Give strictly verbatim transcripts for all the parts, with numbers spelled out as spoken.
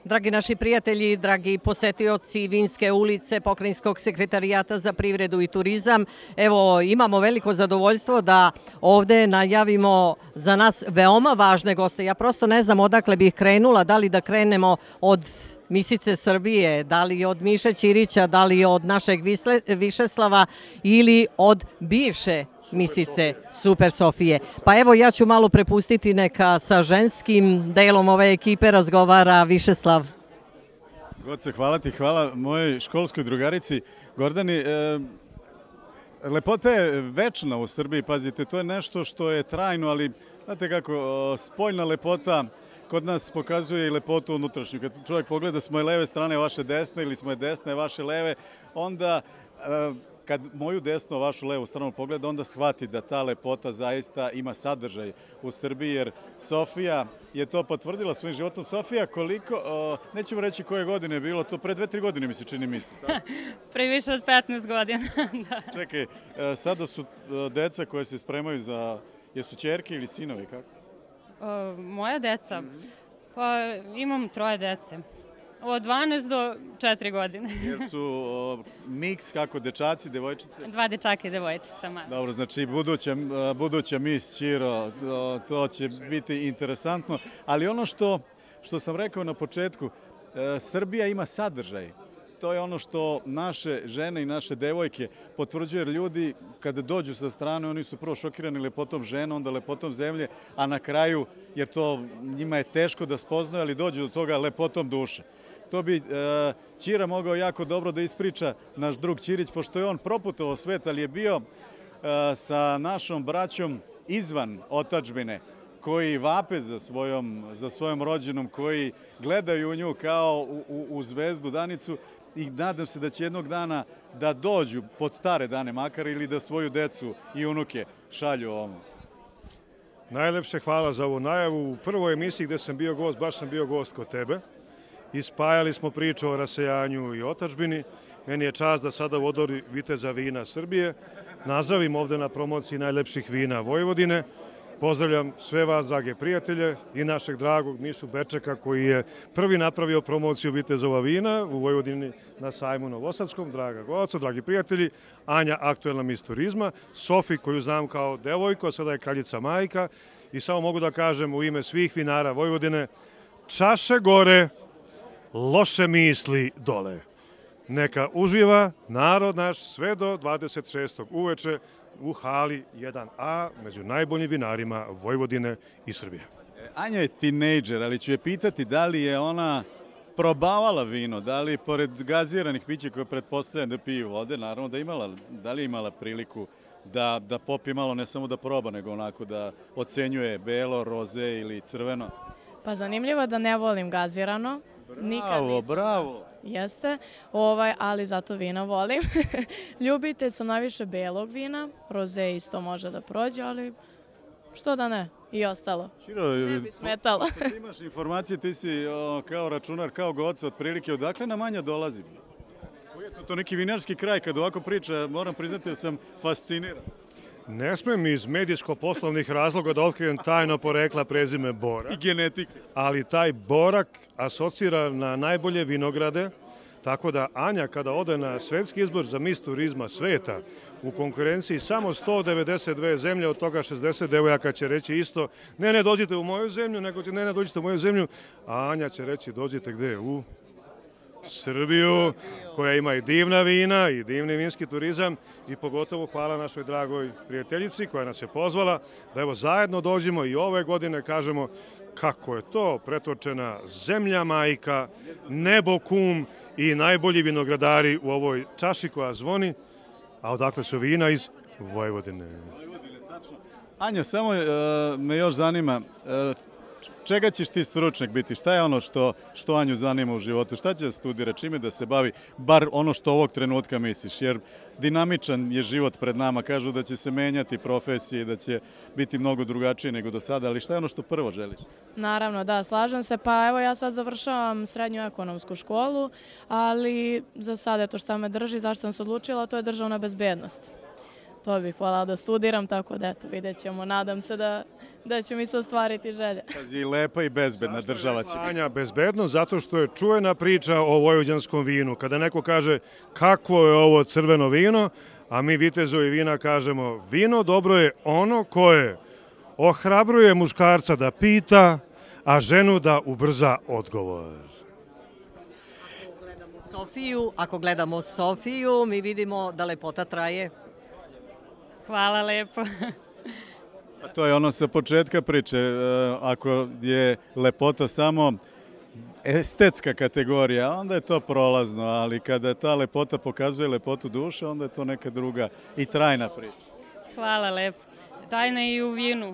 Dragi naši prijatelji, dragi posetioci Vinske ulice, Pokrajinskog sekretarijata za privredu i turizam, evo imamo veliko zadovoljstvo da ovde najavimo za nas veoma važne goste. Ja prosto ne znam odakle bih krenula, da li da krenemo od Misice Srbije, da li od Miše Ćirića, da li od našeg Višeslava ili od bivše Misice Super Sofije. Pa evo ja ću malo prepustiti neka sa ženskim delom ove ekipe razgovara Višeslav. Goce, hvala ti, hvala mojoj školskoj drugarici Gordani. Lepota je večna u Srbiji, pazite, to je nešto što je trajno, ali znate kako, spoljna lepota kod nas pokazuje i lepotu unutrašnju. Kad čovjek pogleda s moje leve strane vaše desne ili s moje desne vaše leve, onda kad moju desnu, a vašu levu stranu pogleda, onda shvati da ta lepota zaista ima sadržaj u Srbiji, jer Sofija je to potvrdila svojim životom. Sofija, koliko, nećemo reći koje godine je bilo, to pre dve, tri godine mi se čini misli. Pre više od petnaest godina. Čekaj, sada su deca koje se spremaju za, jesu ćerke ili sinovi, kako? Moja deca? Pa imam troje dece. Od dvanaest do četiri godine. Jer su miks, kako, dečaci, devojčice? Dva dečaka i devojčica. Dobro, znači buduća mis Ćiro, to će biti interesantno. Ali ono što sam rekao na početku, Srbija ima sadržaj. To je ono što naše žene i naše devojke potvrđuju, jer ljudi kada dođu sa strane, oni su prvo šokirani lepotom žena, onda lepotom zemlje, a na kraju, jer to njima je teško da spoznaju, ali dođu do toga lepotom duše. To bi Ćira mogao jako dobro da ispriča naš drug Ćirić, pošto je on proputovao svet, ali je bio sa našom braćom izvan otadžbine, koji vape za svojom rođenom, koji gledaju u nju kao u zvezdu Danicu, i nadam se da će jednog dana da dođu pod stare dane makar ili da svoju decu i unuke šalju ovom. Najlepše hvala za ovu najavu. U prvoj emisiji gde sam bio gost, baš sam bio gost kod tebe. Ispajali smo priču o rasejanju i otadžbini. Meni je čast da sada u odori Viteza vina Srbije nazdravim ovde na promociji najlepših vina Vojvodine. Pozdravljam sve vas, drage prijatelje, i našeg dragog Mišu Bečeka, koji je prvi napravio promociju Vitezova vina u Vojvodini na sajmu Novosadskom. Draga Goco, dragi prijatelji, Anja, aktuelna mis turizma, Sofi, koju znam kao devojko, a sada je kraljica majka, i samo mogu da kažem u ime svih vinara Vojvodine, čaše gore, loše misli dole. Neka uživa narod naš sve do dvadeset šestog uveče u hali jedan A među najboljim vinarima Vojvodine i Srbije. Anja je tinejdžer, ali ću je pitati da li je ona probavala vino, da li pored gaziranih pića koje pretpostavljam da piju vode, naravno da imala, da li je imala priliku da, da popije malo, ne samo da proba, nego onako da ocenjuje belo, roze ili crveno? Pa zanimljivo da ne volim gazirano. Bravo, bravo. Jeste, ali zato vina volim. Ljubitelj sam najviše belog vina, roze isto može da prođe, ali što da ne, i ostalo. Ne bi smetalo. Ti imaš informacije, ti si kao računar, kao Goca, otprilike, odakle nam Anja dolazi? Koji je to neki vinarski kraj, kad ovako priča, moram priznati da sam fasciniran. Ne smem iz medijsko-poslovnih razloga da otkrijem tajno porekla prezime Borak. I genetika. Ali taj Borak asocira na najbolje vinograde, tako da Anja kada ode na svetski izbor za mis turizma sveta, u konkurenciji samo sto devedeset dve zemlje, od toga šezdeset devojaka će reći isto, ne, ne, dođite u moju zemlju, nego ne, ne, dođite u moju zemlju, a Anja će reći, dođite gde? U Srbiju, koja ima i divna vina i divni vinski turizam, i pogotovo hvala našoj dragoj prijateljici koja nas je pozvala da evo zajedno dođemo i ove godine kažemo kako je to pretočena zemlja majka, nebo kum i najbolji vinogradari u ovoj čaši koja zvoni, a odakle su vina iz Vojvodine. Vojvodine, tačno. Anja, samo me još zanima, čega ćeš ti stručnjak biti? Šta je ono što Anju zanima u životu? Šta će da studira? Čime da se bavi? Bar ono što ovog trenutka misliš. Jer dinamičan je život pred nama. Kažu da će se menjati profesije i da će biti mnogo drugačije nego do sada. Ali šta je ono što prvo želiš? Naravno, da, slažem se. Pa evo ja sad završavam srednju ekonomsku školu, ali za sad eto šta me drži, zašto sam se odlučila, to je državna bezbednost. To bih hvala da studiram, tako da eto vidjet ćemo. Nadam se da da će mi se ostvariti želje. Pazi, lepa i bezbedna država će. Anja, bezbedno zato što je čujena priča o vojvođanskom vinu. Kada neko kaže kakvo je ovo crveno vino, a mi vitezovi vina kažemo vino dobro je ono koje ohrabruje muškarca da pita, a ženu da ubrza odgovor. Sofiju, ako gledamo Sofiju, mi vidimo da lepota traje. Hvala lepo. A to je ono sa početka priče. Ako je lepota samo estetska kategorija, onda je to prolazno, ali kada ta lepota pokazuje lepotu duše, onda je to neka druga i trajna priča. Hvala lepo. Tajna i u vinu.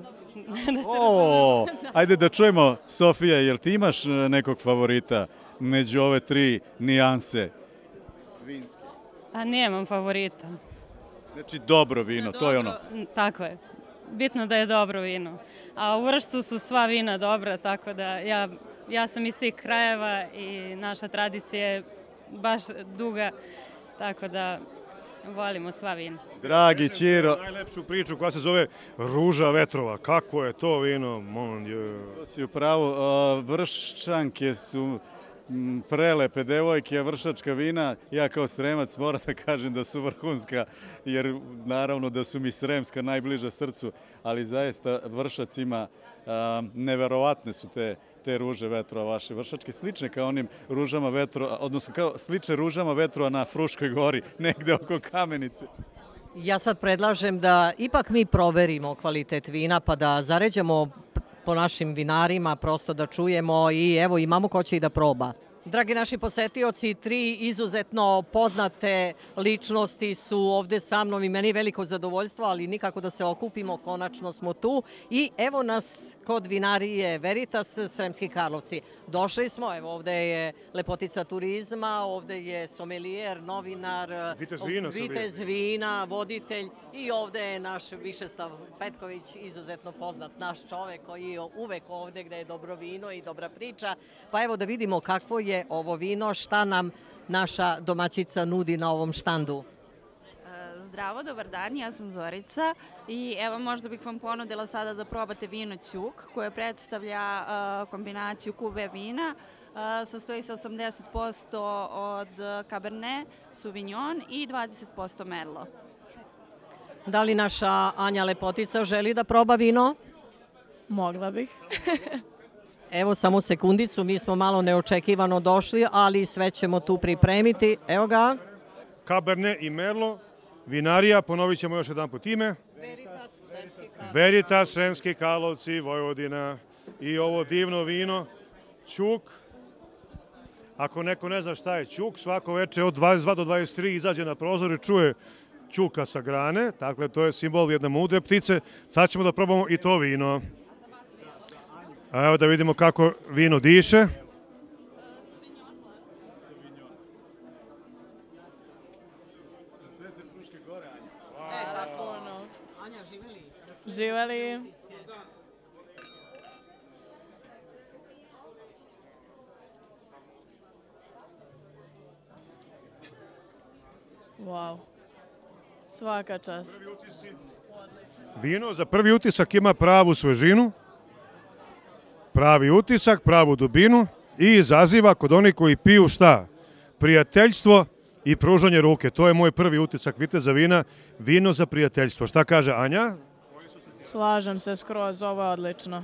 O, ajde da čujemo, Sofija, jel ti imaš nekog favorita među ove tri nijanse vinske? A nemam favorita. Znači dobro vino, to je ono. Tako je. Bitno da je dobro vino. A u Vršcu su sva vina dobra, tako da ja, ja sam iz tih krajeva i naša tradicija je baš duga, tako da volimo sva vina. Dragi Ćiro. Najlepšu priču koja se zove Ruža vetrova. Kako je to vino? Mon Dieu. To si upravo. Vrščanke su prelepe devojke, a vršačka vina, ja kao Sremac moram da kažem da su vrhunska, jer naravno da su mi Sremska najbliža srcu, ali zaista Vršac ima, neverovatne su te te ruže vetrova vaše vršačke, slične kao onim ružama vetrova, odnosno kao slične ružama vetrova na Fruškoj gori, negde oko Kamenice. Ja sad predlažem da ipak mi proverimo kvalitet vina, pa da zaređamo po našim vinarima, prosto da čujemo i evo imamo ko će i da proba. Dragi naši posetioci, tri izuzetno poznate ličnosti su ovde sa mnom i meni je veliko zadovoljstvo, ali nikako da se okupimo, konačno smo tu. I evo nas kod vinarije Veritas, Sremski Karlovci. Došli smo, evo ovde je lepotica turizma, ovde je somelijer, novinar, Vitez vina, vitez vina, voditelj i ovde je naš Višeslav Petković, izuzetno poznat naš čovek koji je uvek ovde gde je dobro vino i dobra priča. Pa evo da vidimo kakvo je ovo vino, šta nam naša domaćica nudi na ovom štandu. Zdravo, dobar dan, ja sam Zorica i evo možda bih vam ponudila sada da probate vino Ćuk koje predstavlja kombinaciju kube vina. Sastoji se osamdeset posto od Cabernet Sauvignon i dvadeset posto Merlot. Da li naša Anja Lepotica želi da proba vino? Mogla bih. Evo samo sekundicu, mi smo malo neočekivano došli, ali sve ćemo tu pripremiti. Evo ga. Cabernet i Merlot, vinarija, ponovit ćemo još jedan put ime. Veritas, Sremski Karlovci, Vojvodina. I ovo divno vino, Ćuk. Ako neko ne zna šta je Ćuk, svako veče od dvadeset dva do dvadeset tri izađe na prozor i čuje Ćuka sa grane. Dakle, to je simbol jedne mudre ptice. Sad ćemo da probamo i to vino. A evo da vidimo kako vino diše. Živeli. Wow. Svaka čast. Vino za prvi utisak ima pravu svežinu, pravi utisak, pravu dubinu i izaziva kod onih koji piju šta? Prijateljstvo i pružanje ruke. To je moj prvi utisak viteza vina, vino za prijateljstvo. Šta kaže Anja? Slažem se skroz, ovo je odlično.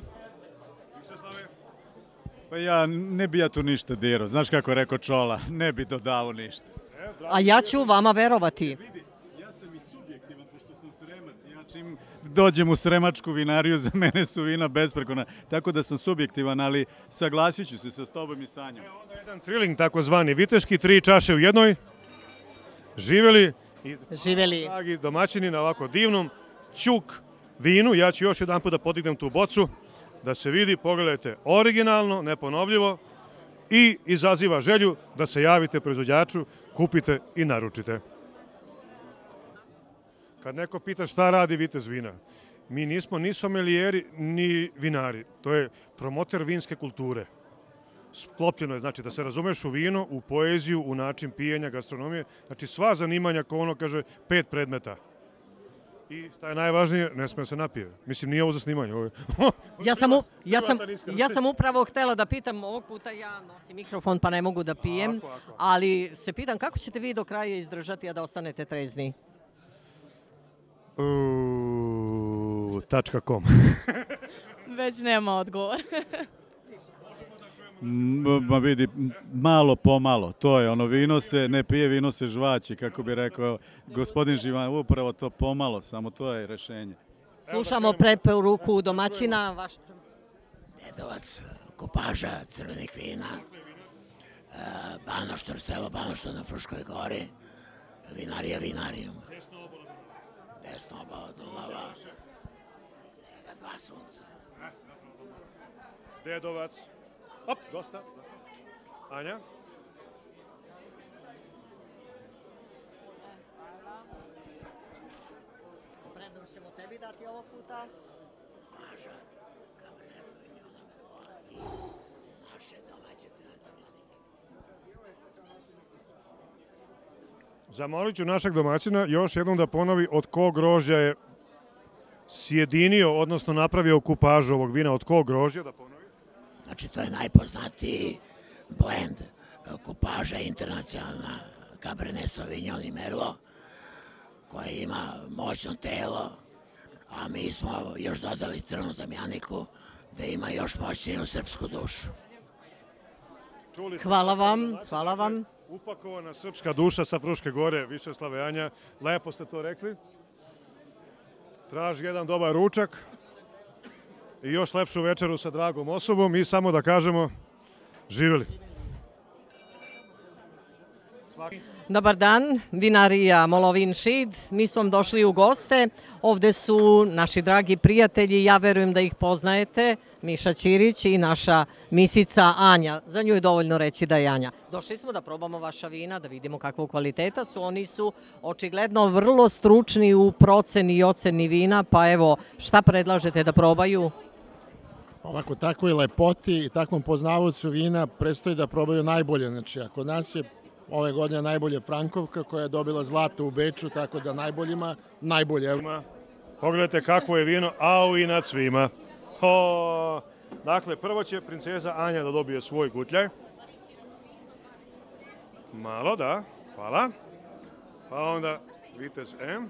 Pa ja ne bi ja tu ništa dirao. Znaš kako je rekao Čola, ne bi dodao ništa. A ja ću vama verovati. Ja sam i subjektivan, pošto sam Sremac. Ja čim dođem u sremačku vinariju, za mene su vina besprekorna. Tako da sam subjektivan, ali saglasit ću se sa tobom i Sanjom. Evo onda jedan triling takozvani viteški, tri čaše u jednoj. Živeli. Živeli. Dragi domaćini na ovako divnom Ćuk vinu. Ja ću još jedan put da podignem tu bocu, da se vidi, pogledajte, originalno, neponovljivo i izaziva želju da se javite proizvođaču, kupite i naručite. Kad neko pita šta radi vitez vina, mi nismo ni somelijeri, ni vinari. To je promoter vinske kulture. Sklopljeno je, znači, da se razumeš u vino, u poeziju, u način pijenja, gastronomije. Znači, sva zanimanja, ko ono kaže, pet predmeta. I šta je najvažnije, ne smije se napije. Mislim, nije ovo za snimanje. Ovo je... ja, sam u, ja, sam, ja sam upravo htjela da pitam, ovog puta ja nosim mikrofon pa ne mogu da pijem, ako, ako. ali se pitam kako ćete vi do kraja izdržati, a da ostanete trezni? Uh, tačka com. Već nema odgovor. Ma vidi, malo po malo, to je ono, vino se ne pije, vino se žvaći, kako bi rekao gospodin Živan, upravo to pomalo, samo to je rešenje. Slušamo preporuku domaćina. Vaš... Dedovac, Kupaža, crvenih vina, Banoštor, selo Banoštor na Fruškoj gori, vinarija Vinarijum. Desno oba od Dunava, njega dva sunca. Dedovac. Op, dosta. Anja? Prednost ćemo tebi dati ovog puta. Paža, Cabernet Sauvignon, i naše domaće crnotamjanike. Zamolit ću našeg domaćina još jednom da ponovi od kog grožđa je sjedinio, odnosno napravio kupažu ovog vina, od kog grožđa, da ponovi. Znači, to je najpoznatiji blend Kupaža internacionalna Cabernet Sauvignon i Merlot, koja ima moćno telo, a mi smo još dodali crnu tamjaniku da ima još moćniju srpsku dušu. Hvala vam, hvala vam. Upakovana srpska duša sa Fruške gore, Višeslave, Anja, lepo ste to rekli. Traži jedan dobar ručak i još lepšu večeru sa dragom osobom i samo da kažemo, živjeli. Dobar dan, vinarija Molovin Šid. Mi smo vam došli u goste. Ovde su naši dragi prijatelji, ja verujem da ih poznajete, Miša Ćirić i naša misica Anja. Za nju je dovoljno reći da je Anja. Došli smo da probamo vaša vina, da vidimo kakvog kvaliteta su. Oni su očigledno vrlo stručni u proceni i oceni vina, pa evo, šta predlažete da probaju? Ovako, takvoj lepoti i takvom poznavaocu vina predstoji da probaju najbolje. Znači, a kod nas je ove godine najbolje Frankovka koja je dobila zlato u Beču, tako da najboljima, najbolje. Pogledajte kakvo je vino, au i nad svima. Ho. Dakle, prvo će princeza Anja da dobije svoj gutljaj. Malo, da, hvala. Pa onda Vitez M.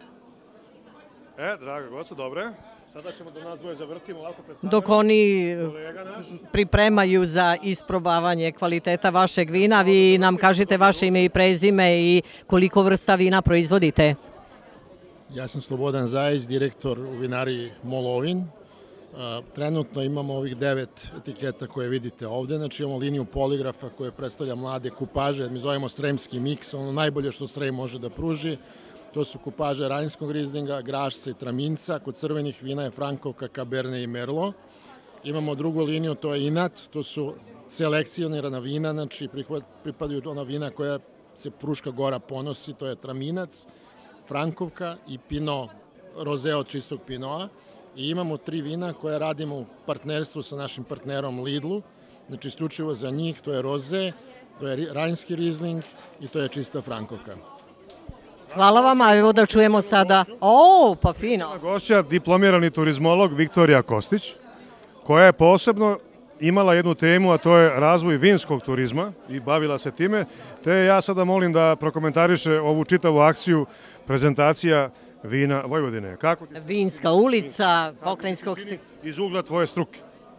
E, draga goca, dobre. Sada ćemo da nas dvoje zavrtimo ovako pred kamerom. Dok oni pripremaju za isprobavanje kvaliteta vašeg vina, vi nam kažete vaše ime i prezime i koliko vrsta vina proizvodite. Ja sam Slobodan Zajić, direktor u vinariji Molovin. Trenutno imamo ovih devet etiketa koje vidite ovde. Znači imamo liniju poligrafa koje predstavlja mlade kupaže. Mi zovemo Sremski miks, ono najbolje što Srem može da pruži. To su kupaže Rajnskog rizlinga, Grašca i Traminca. Kod crvenih vina je Frankovka, Cabernet i Merlot. Imamo drugu liniju, to je Inat. To su selekcionirana vina, znači pripadaju ona vina koja se Fruška gora ponosi. To je Traminac, Frankovka i Pinot, roze od čistog Pinoa. I imamo tri vina koje radimo u partnerstvu sa našim partnerom Lidlu. Znači isključivo za njih, to je roze, to je Rajnski rizling i to je čista Frankovka. Hvala vam, a evo da čujemo sada. O, pa fino. Gošća, diplomirani turizmolog Viktorija Kostić, koja je posebno imala jednu temu, a to je razvoj vinskog turizma i bavila se time. Te ja sada molim da prokomentariše ovu čitavu akciju prezentacija vina Vojvodine. Kako ti... Vinska ulica, pokrajinskog... Iz ugla tvoje struke.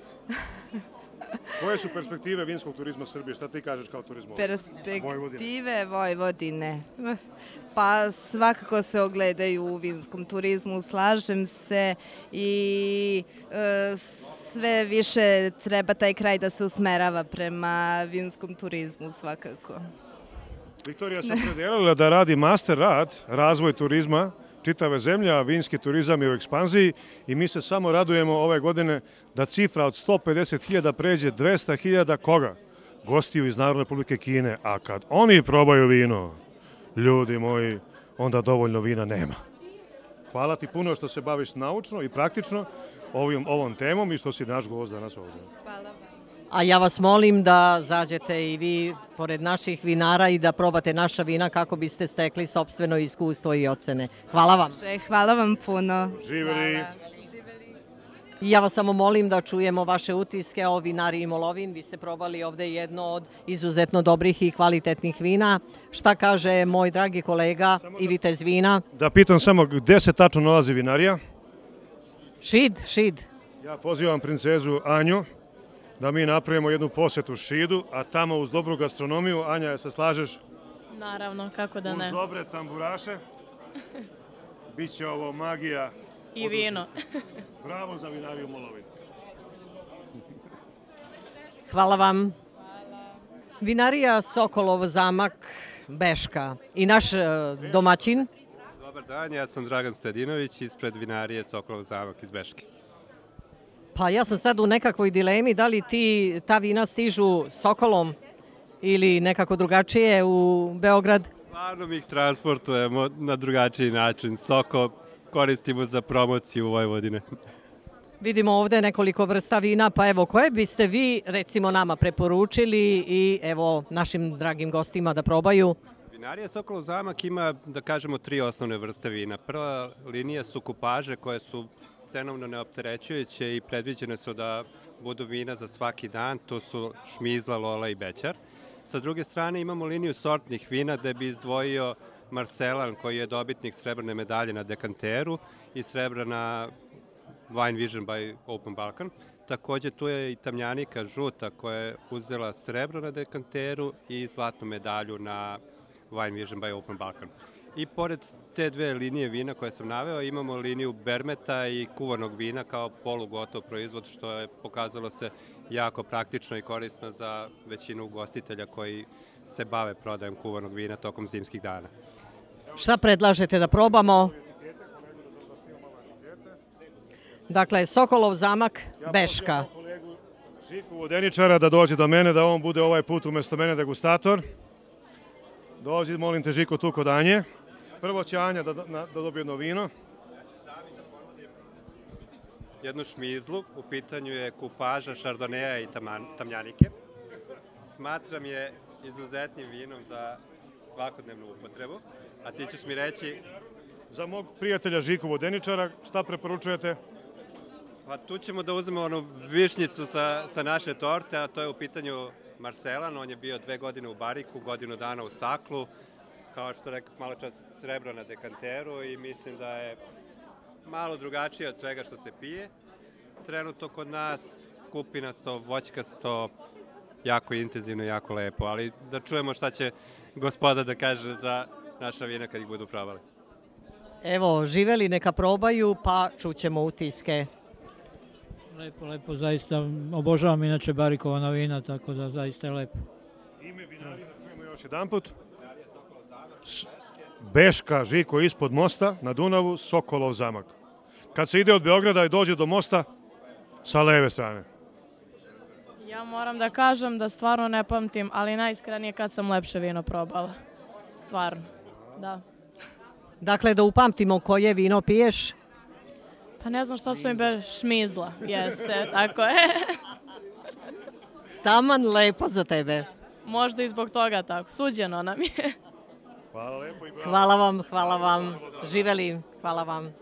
Koje su perspektive vinskog turizma Srbije? Šta ti kažeš kao turizmolog? Perspektive Vojvodine. Pa svakako se ogledaju u vinskom turizmu, slažem se i e, sve više treba taj kraj da se usmerava prema vinskom turizmu svakako. Viktorija se opredelila da radi master rad, razvoj turizma, čitave zemlje, a vinski turizam je u ekspanziji i mi se samo radujemo ove godine da cifra od sto pedeset hiljada pređe dvesta hiljada koga? Gostiju iz Narodne Republike Kine, a kad oni probaju vino, ljudi moji, onda dovoljno vina nema. Hvala ti puno što se baviš naučno i praktično ovim, ovom temom i što si naš gost danas ovdje. Hvala vam. A ja vas molim da zađete i vi pored naših vinara i da probate naša vina kako biste stekli sopstveno iskustvo i ocene. Hvala vam. Hvala vam puno. Živeli! Ja vas samo molim da čujemo vaše utiske o vinariji Molovin. Vi ste probali ovde jedno od izuzetno dobrih i kvalitetnih vina. Šta kaže moj dragi kolega i vitez vina? Da pitam samo gde se tačno nalazi vinarija? Šid, Šid. Ja pozivam princezu Anju da mi napravimo jednu posetu Šidu, a tamo uz dobru gastronomiju, Anja, se slažeš? Naravno, kako da ne. Uz dobre tamburaše, bit će ovo magija. I vino. Bravo za vinariju Molovin. Hvala vam. Vinarija Sokolov zamak Beška i naš domaćin. Dobar dan, ja sam Dragan Stojadinović ispred vinarije Sokolov zamak iz Beške. Pa ja sam sad u nekakvoj dilemi da li ti ta vina stižu Sokolom ili nekako drugačije u Beograd? Uglavnom ih transportujemo na drugačiji način. Sokol koristimo za promociju Vojvodine. Vidimo ovde nekoliko vrsta vina, pa evo koje biste vi recimo nama preporučili i evo našim dragim gostima da probaju? Vinarija Sokolov zamak ima, da kažemo, tri osnovne vrste vina. Prva linija su kupaže koje su cenovno neopterećujuće i predviđene su da budu vina za svaki dan. To su Šmizla, Lola i Bećar. Sa druge strane imamo liniju sortnih vina gde bi izdvojio Marselan koji je dobitnik srebrne medalje na dekanteru i srebra na Wine Vision by Open Balkan. Takođe tu je i tamljanika žuta koja je uzela srebro na dekanteru i zlatnu medalju na Wine Vision by Open Balkan. I pored te dve linije vina koje sam naveo imamo liniju bermeta i kuvanog vina kao polugotov proizvod što je pokazalo se jako praktično i korisno za većinu ugostitelja koji se bave prodajem kuvanog vina tokom zimskih dana. Šta predlažete da probamo? Dakle, Sokolov zamak Beška. Ja pozivam kolegu Žiku Vodeničara da dođe do mene, da on bude ovaj put umesto mene degustator. Dođi, molim te, Žiko, tu kod Anje. Prvo će Anja da, da dobije jedno vino. Jednu šmizlu, u pitanju je kupaža šardoneja i tamljanike. Smatram je izuzetnim vinom za svakodnevnu upotrebu, a ti ćeš mi reći... Za mog prijatelja Žiku Vodeničara, šta preporučujete? Pa tu ćemo da uzmemo onu višnjicu sa, sa naše torte, a to je u pitanju Marselan. On je bio dve godine u bariku, godinu dana u staklu, kao što rekao malo čas srebro na dekanteru i mislim da je malo drugačije od svega što se pije. Trenutno kod nas kupinasto, voćkasto, jako intenzivno, jako lepo, ali da čujemo šta će gospoda da kaže za naša vina kad ih budu probali. Evo, živeli neka probaju, pa čućemo utiske. Lepo, lepo, zaista obožavam inače barikovana vina, tako da zaista je lepo. Ime vinarija čujemo još jedan put. Beška, Žiko, ispod mosta na Dunavu, Sokolov zamak. Kad se ide od Beograda i dođe do mosta, sa leve strane. Ja moram da kažem da stvarno ne pamtim, ali najiskrenije kad sam lepše vino probala. Stvarno, da. Dakle, da upamtimo koje vino piješ? Pa ne znam što su mi be Šmizla, jeste, tako je. Taman lepo za tebe. Možda i zbog toga tako, suđeno nam je. Hvala lepo i bravo. Hvala vam, hvala vam. Živeli, hvala vam.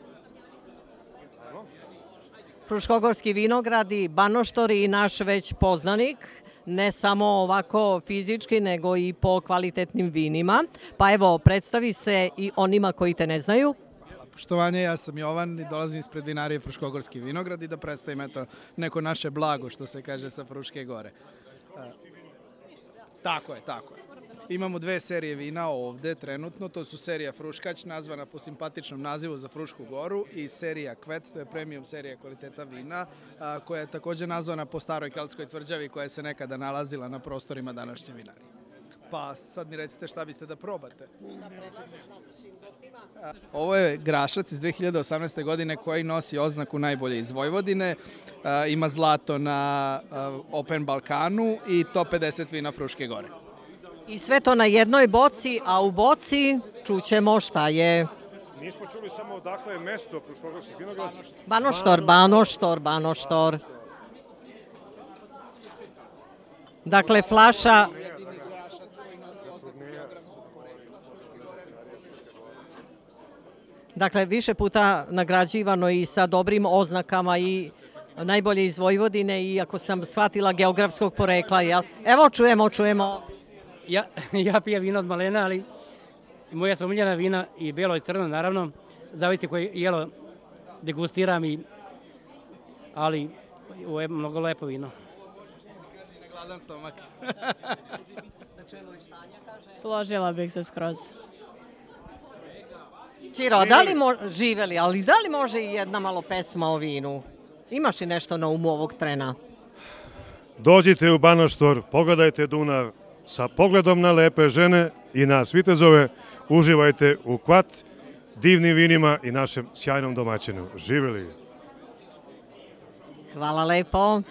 Fruškogorski vinogradi, Banoštor i naš već poznanik, ne samo ovako fizički, nego i po kvalitetnim vinima. Pa evo, predstavi se i onima koji te ne znaju. Poštovanje, ja sam Jovan i dolazim ispred vinarije Fruškogorski vinograd i da predstavim eto, neko naše blago, što se kaže, sa Fruške gore. E, tako je, tako je. Imamo dve serije vina ovde trenutno, to su serija Fruškać, nazvana po simpatičnom nazivu za Frušku goru, i serija Kvet, to je premium serija kvaliteta vina, a, koja je takođe nazvana po staroj keltskoj tvrđavi koja se nekada nalazila na prostorima današnje vinarije. Pa sad mi recite šta biste da probate. Ovo je grašac iz dve hiljade osamnaeste. godine koji nosi oznaku najbolje iz Vojvodine. Ima zlato na Open Balkanu i top pedeset vina Fruške gore. I sve to na jednoj boci, a u boci čućemo šta je. Nismo čuli samo odakle je mesto Fruškogorskih vinograda. Banoštor, Banoštor, Banoštor. Dakle, flaša... Dakle, više puta nagrađivano i sa dobrim oznakama i najbolje iz Vojvodine i ako sam shvatila geografskog porekla, jel? Evo čujemo, čujemo. Ja, ja pijem vino od malena, ali moja su omiljena vina i belo i crno, naravno, zavisi koje jelo degustiram, i, ali ovo je mnogo lepo vino. Gladan stomak. Složila bih se skroz. Ćiro, da li mo, živeli, ali da li može i jedna malo pesma o vinu? Imaš li nešto na umu ovog trena? Dođite u Banoštor, pogledajte Dunav, sa pogledom na lepe žene i nas vitezove, uživajte u Kvat, divnim vinima i našem sjajnom domaćinu. Živeli! Hvala lepo.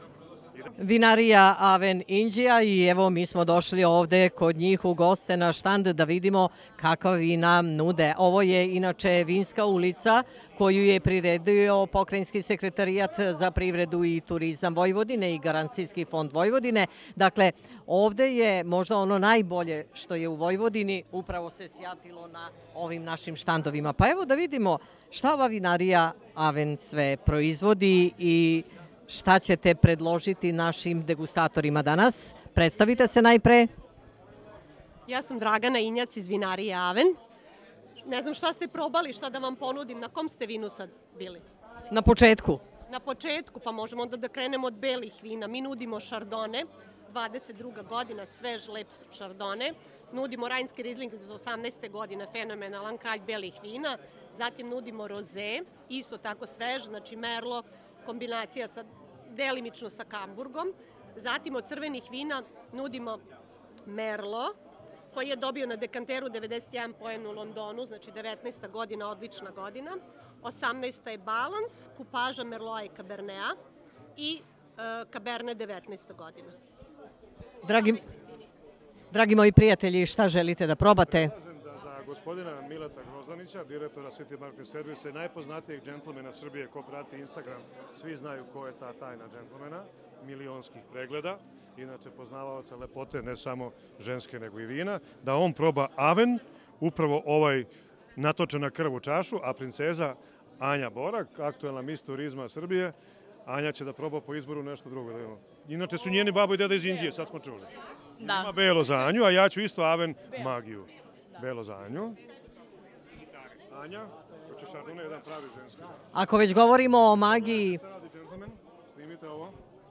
Vinarija Aven Inđija i evo mi smo došli ovde kod njih u goste na štand da vidimo kakva vina nude. Ovo je inače vinska ulica koju je priredio Pokrajinski sekretarijat za privredu i turizam Vojvodine i Garancijski fond Vojvodine. Dakle, ovde je možda ono najbolje što je u Vojvodini, upravo se sjatilo na ovim našim štandovima. Pa evo da vidimo šta ova vinarija Aven sve proizvodi i šta ćete predložiti našim degustatorima danas? Predstavite se najpre. Ja sam Dragana Injac iz vinarije Aven. Ne znam šta ste probali, šta da vam ponudim. Na kom ste vinu sad bili? Na početku. Na početku, pa možemo onda da krenemo od belih vina. Mi nudimo šardone, dvadeset druga godina, svež, lep šardone. Nudimo rajnski rizling iz osamnaeste godine, fenomenalan kralj belih vina. Zatim nudimo roze, isto tako svež, znači merlo, kombinacija sa, delimično sa Kamburgom. Zatim od crvenih vina nudimo merlo, koji je dobio na dekanteru devedeset jedan poen u Londonu, znači devetnaesta godina, odlična godina. osamnaesta je balans, kupaža merloa i kabernea i e, kaberne devetnaesta godina. Dragi, dragi moji prijatelji, šta želite da probate? Za gospodina Mileta Grozdanića, direktora City Market Service, najpoznatijeg džentlmena Srbije, ko prati Instagram, svi znaju ko je ta tajna džentlmena, milionskih pregleda, inače poznavaoca lepote, ne samo ženske nego i vina, da on proba Aven, upravo ovaj natočena krv u čašu, a princeza Anja Borak, aktuelna mis turizma Srbije, Anja će da proba po izboru nešto drugo. Inače su njeni babo i deda iz Indije, sad smo čuli. Da. Ima belo za Anju, a ja ću isto Aven magiju. Belo za Anju. Anja, hoće šardone, jedan pravi ženski. Ako već govorimo o magiji... Snimite ovo.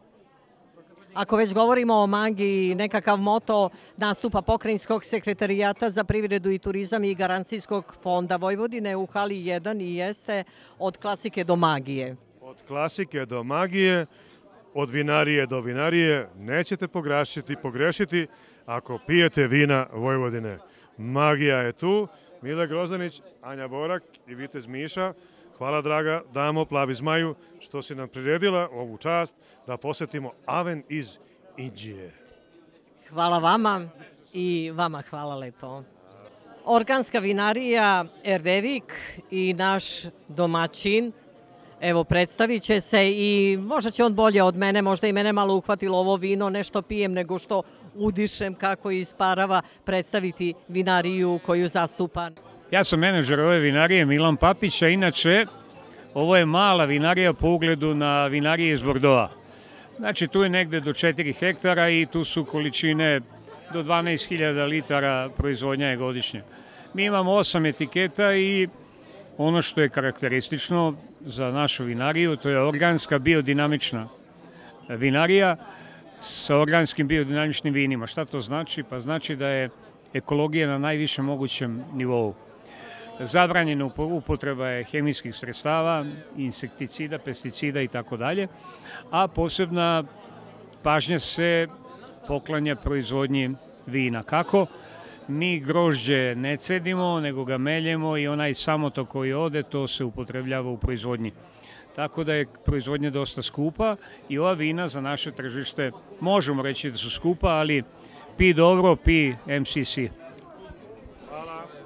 Ako već govorimo o magiji, nekakav moto nastupa Pokrajinskog sekretarijata za privredu i turizam i Garancijskog fonda Vojvodine u hali jedan i jeste od klasike do magije. Od klasike do magije, od vinarije do vinarije, nećete pogrešiti, pogrešiti ako pijete vina Vojvodine. Magija je tu. Mile Grozdanić, Anja Borak i vitez Miša. Hvala, draga damo, plavi zmaju, što si nam priredila ovu čast da posetimo Aven iz Inđije. Hvala vama i vama hvala lepo. Organska vinarija Erdevik i naš domaćin, evo predstavit će se i možda će on bolje od mene, možda i mene malo uhvatilo ovo vino, nešto pijem nego što udišem kako isparava, predstaviti vinariju koju zastupam. Ja sam menadžer ove vinarije Milan Papić, a inače ovo je mala vinarija po ugledu na vinarije iz Bordeauxa. Znači tu je negde do četiri hektara i tu su količine do dvanaest hiljada litara proizvodnja je godišnje. Mi imamo osam etiketa i ono što je karakteristično za našu vinariju, to je organska biodinamična vinarija sa organskim biodinamičnim vinima. Šta to znači? Pa znači da je ekologija na najvišem mogućem nivou. Zabranjena upotreba je hemijskih sredstava, insekticida, pesticida i tako dalje, a posebna pažnja se poklanja proizvodnji vina. Kako? Mi grožđe ne cedimo, nego ga meljemo i onaj samotok koji ode, to se upotrebljava u proizvodnji. Tako da je proizvodnja dosta skupa i ova vina za naše tržište možemo reći da su skupa, ali pi dobro, pi em si si.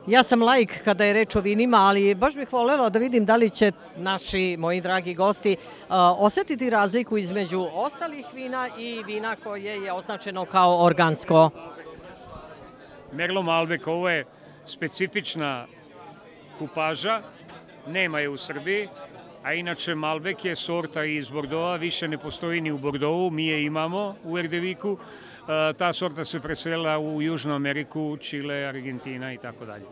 Ja sam laik kada je reč o vinima, ali baš bih voljela da vidim da li će naši, moji dragi gosti, osjetiti razliku između ostalih vina i vina koje je označeno kao organsko. Merlot Malbec, ovo je specifična kupaža, nema je u Srbiji, a inače Malbec je sorta iz Bordeauxa, više ne postoji ni u Bordeauxu, mi je imamo u Erdeviku. Ta sorta se preselila u Južnu Ameriku, Čile, Argentina i tako dalje.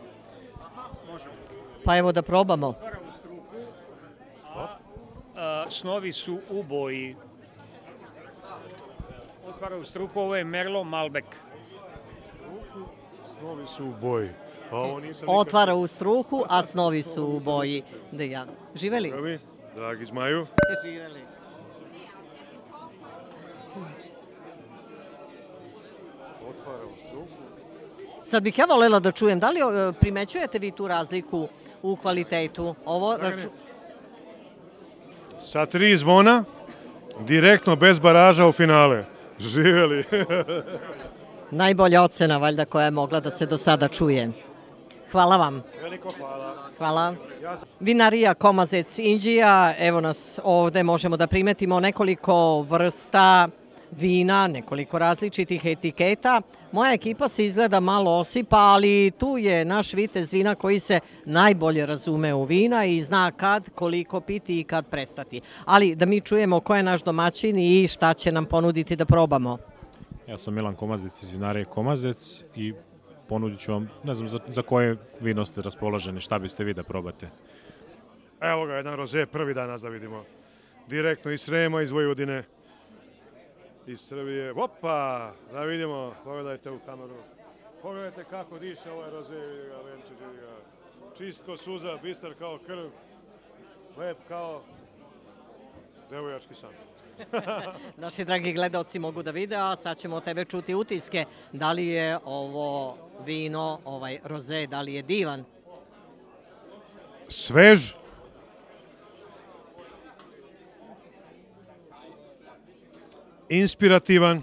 Pa evo da probamo. Snovi su u boji. Otvara u struku, ovo je Merlot Malbec. Snovi su u boji. Otvara u struku, a snovi su u boji. Živeli? Dragi Zmaju. Živeli. Sad bih ja voljela da čujem, da li primećujete vi tu razliku u kvalitetu? Sa tri zvona, direktno bez baraža u finale. Živeli. Najbolja ocena, valjda, koja je mogla da se do sada čuje. Hvala vam. Veliko hvala. Hvala. Vinarija Komazec Inđija, evo nas ovde možemo da primetimo nekoliko vrsta vina, nekoliko različitih etiketa. Moja ekipa se izgleda malo osipa, ali tu je naš vitez vina koji se najbolje razume u vina i zna kad, koliko piti i kad prestati. Ali da mi čujemo ko je naš domaćin i šta će nam ponuditi da probamo. Ja sam Milan Komazec iz vinarije Komazec i ponudit ću vam, ne znam za koje vino ste raspoloženi, šta biste vi da probate. Evo ga, jedan roze, prvi danas da vidimo. Direktno iz Srema, iz Vojvodine. Iz Srbije. Opa! Da vidimo, pogledajte u kameru. Pogledajte kako diše ovaj roze, vidi ga, venče, vidi ga. Čist ko suza, bistar kao krv, lep kao devojački san. Naši dragi gledalci mogu da vide, a sad ćemo od tebe čuti utiske. Da li je ovo vino, ovaj roze, da li je divan? Svež. Inspirativan,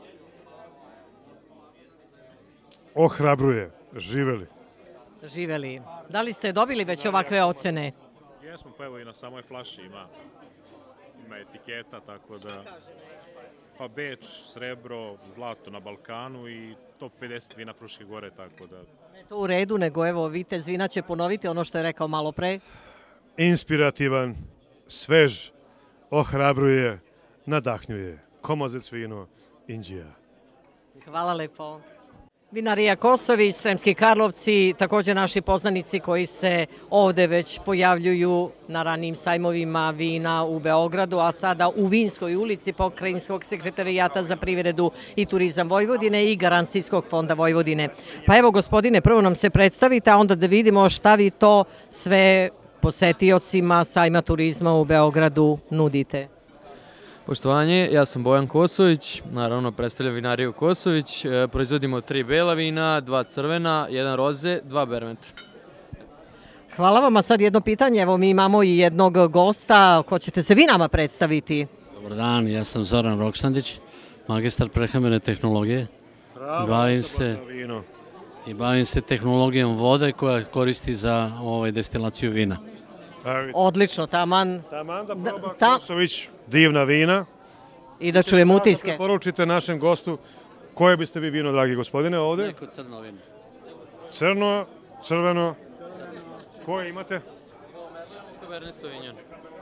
ohrabruje, živeli. Živeli. Da li ste dobili već ovakve ocene? Jesmo, pa evo i na samoj flaši ima, ima etiketa, tako da... Pa Beč, srebro, zlato na Balkanu i top pedeset vina Fruške gore, tako da... Sve to u redu, nego evo vitez vina će ponoviti ono što je rekao malo pre. Inspirativan, svež, ohrabruje, nadahnjuje. Komazec vino, Inđija. Hvala lepo. Vinarija Kosović, Sremski Karlovci, također naši poznanici koji se ovde već pojavljuju na ranijim sajmovima vina u Beogradu, a sada u Vinskoj ulici Pokrajinskog sekretarijata za privredu i turizam Vojvodine i Garancijskog fonda Vojvodine. Pa evo, gospodine, prvo nam se predstavite, a onda da vidimo šta vi to sve posetiocima sajma turizma u Beogradu nudite. Poštovanje, ja sam Bojan Kosović, naravno predstavljam vinariju Kosović, proizvodimo tri bela vina, dva crvena, jedan roze, dva bermet. Hvala vam, a sad jedno pitanje, evo mi imamo i jednog gosta, hoćete se vi nama predstaviti? Dobar dan, ja sam Zoran Roksandić, magistar prehrambene tehnologije. Bavim se i bavim se tehnologijom vode koja koristi za destilaciju vina. Odlično, taman. Taman da proba Kosović, divna vina. I da čujem utiske. Da poručite našem gostu koje biste vi vino, dragi gospodine, ovde? Neko crno vino. Crno, crveno. Koje imate? Cabernet Sauvignon.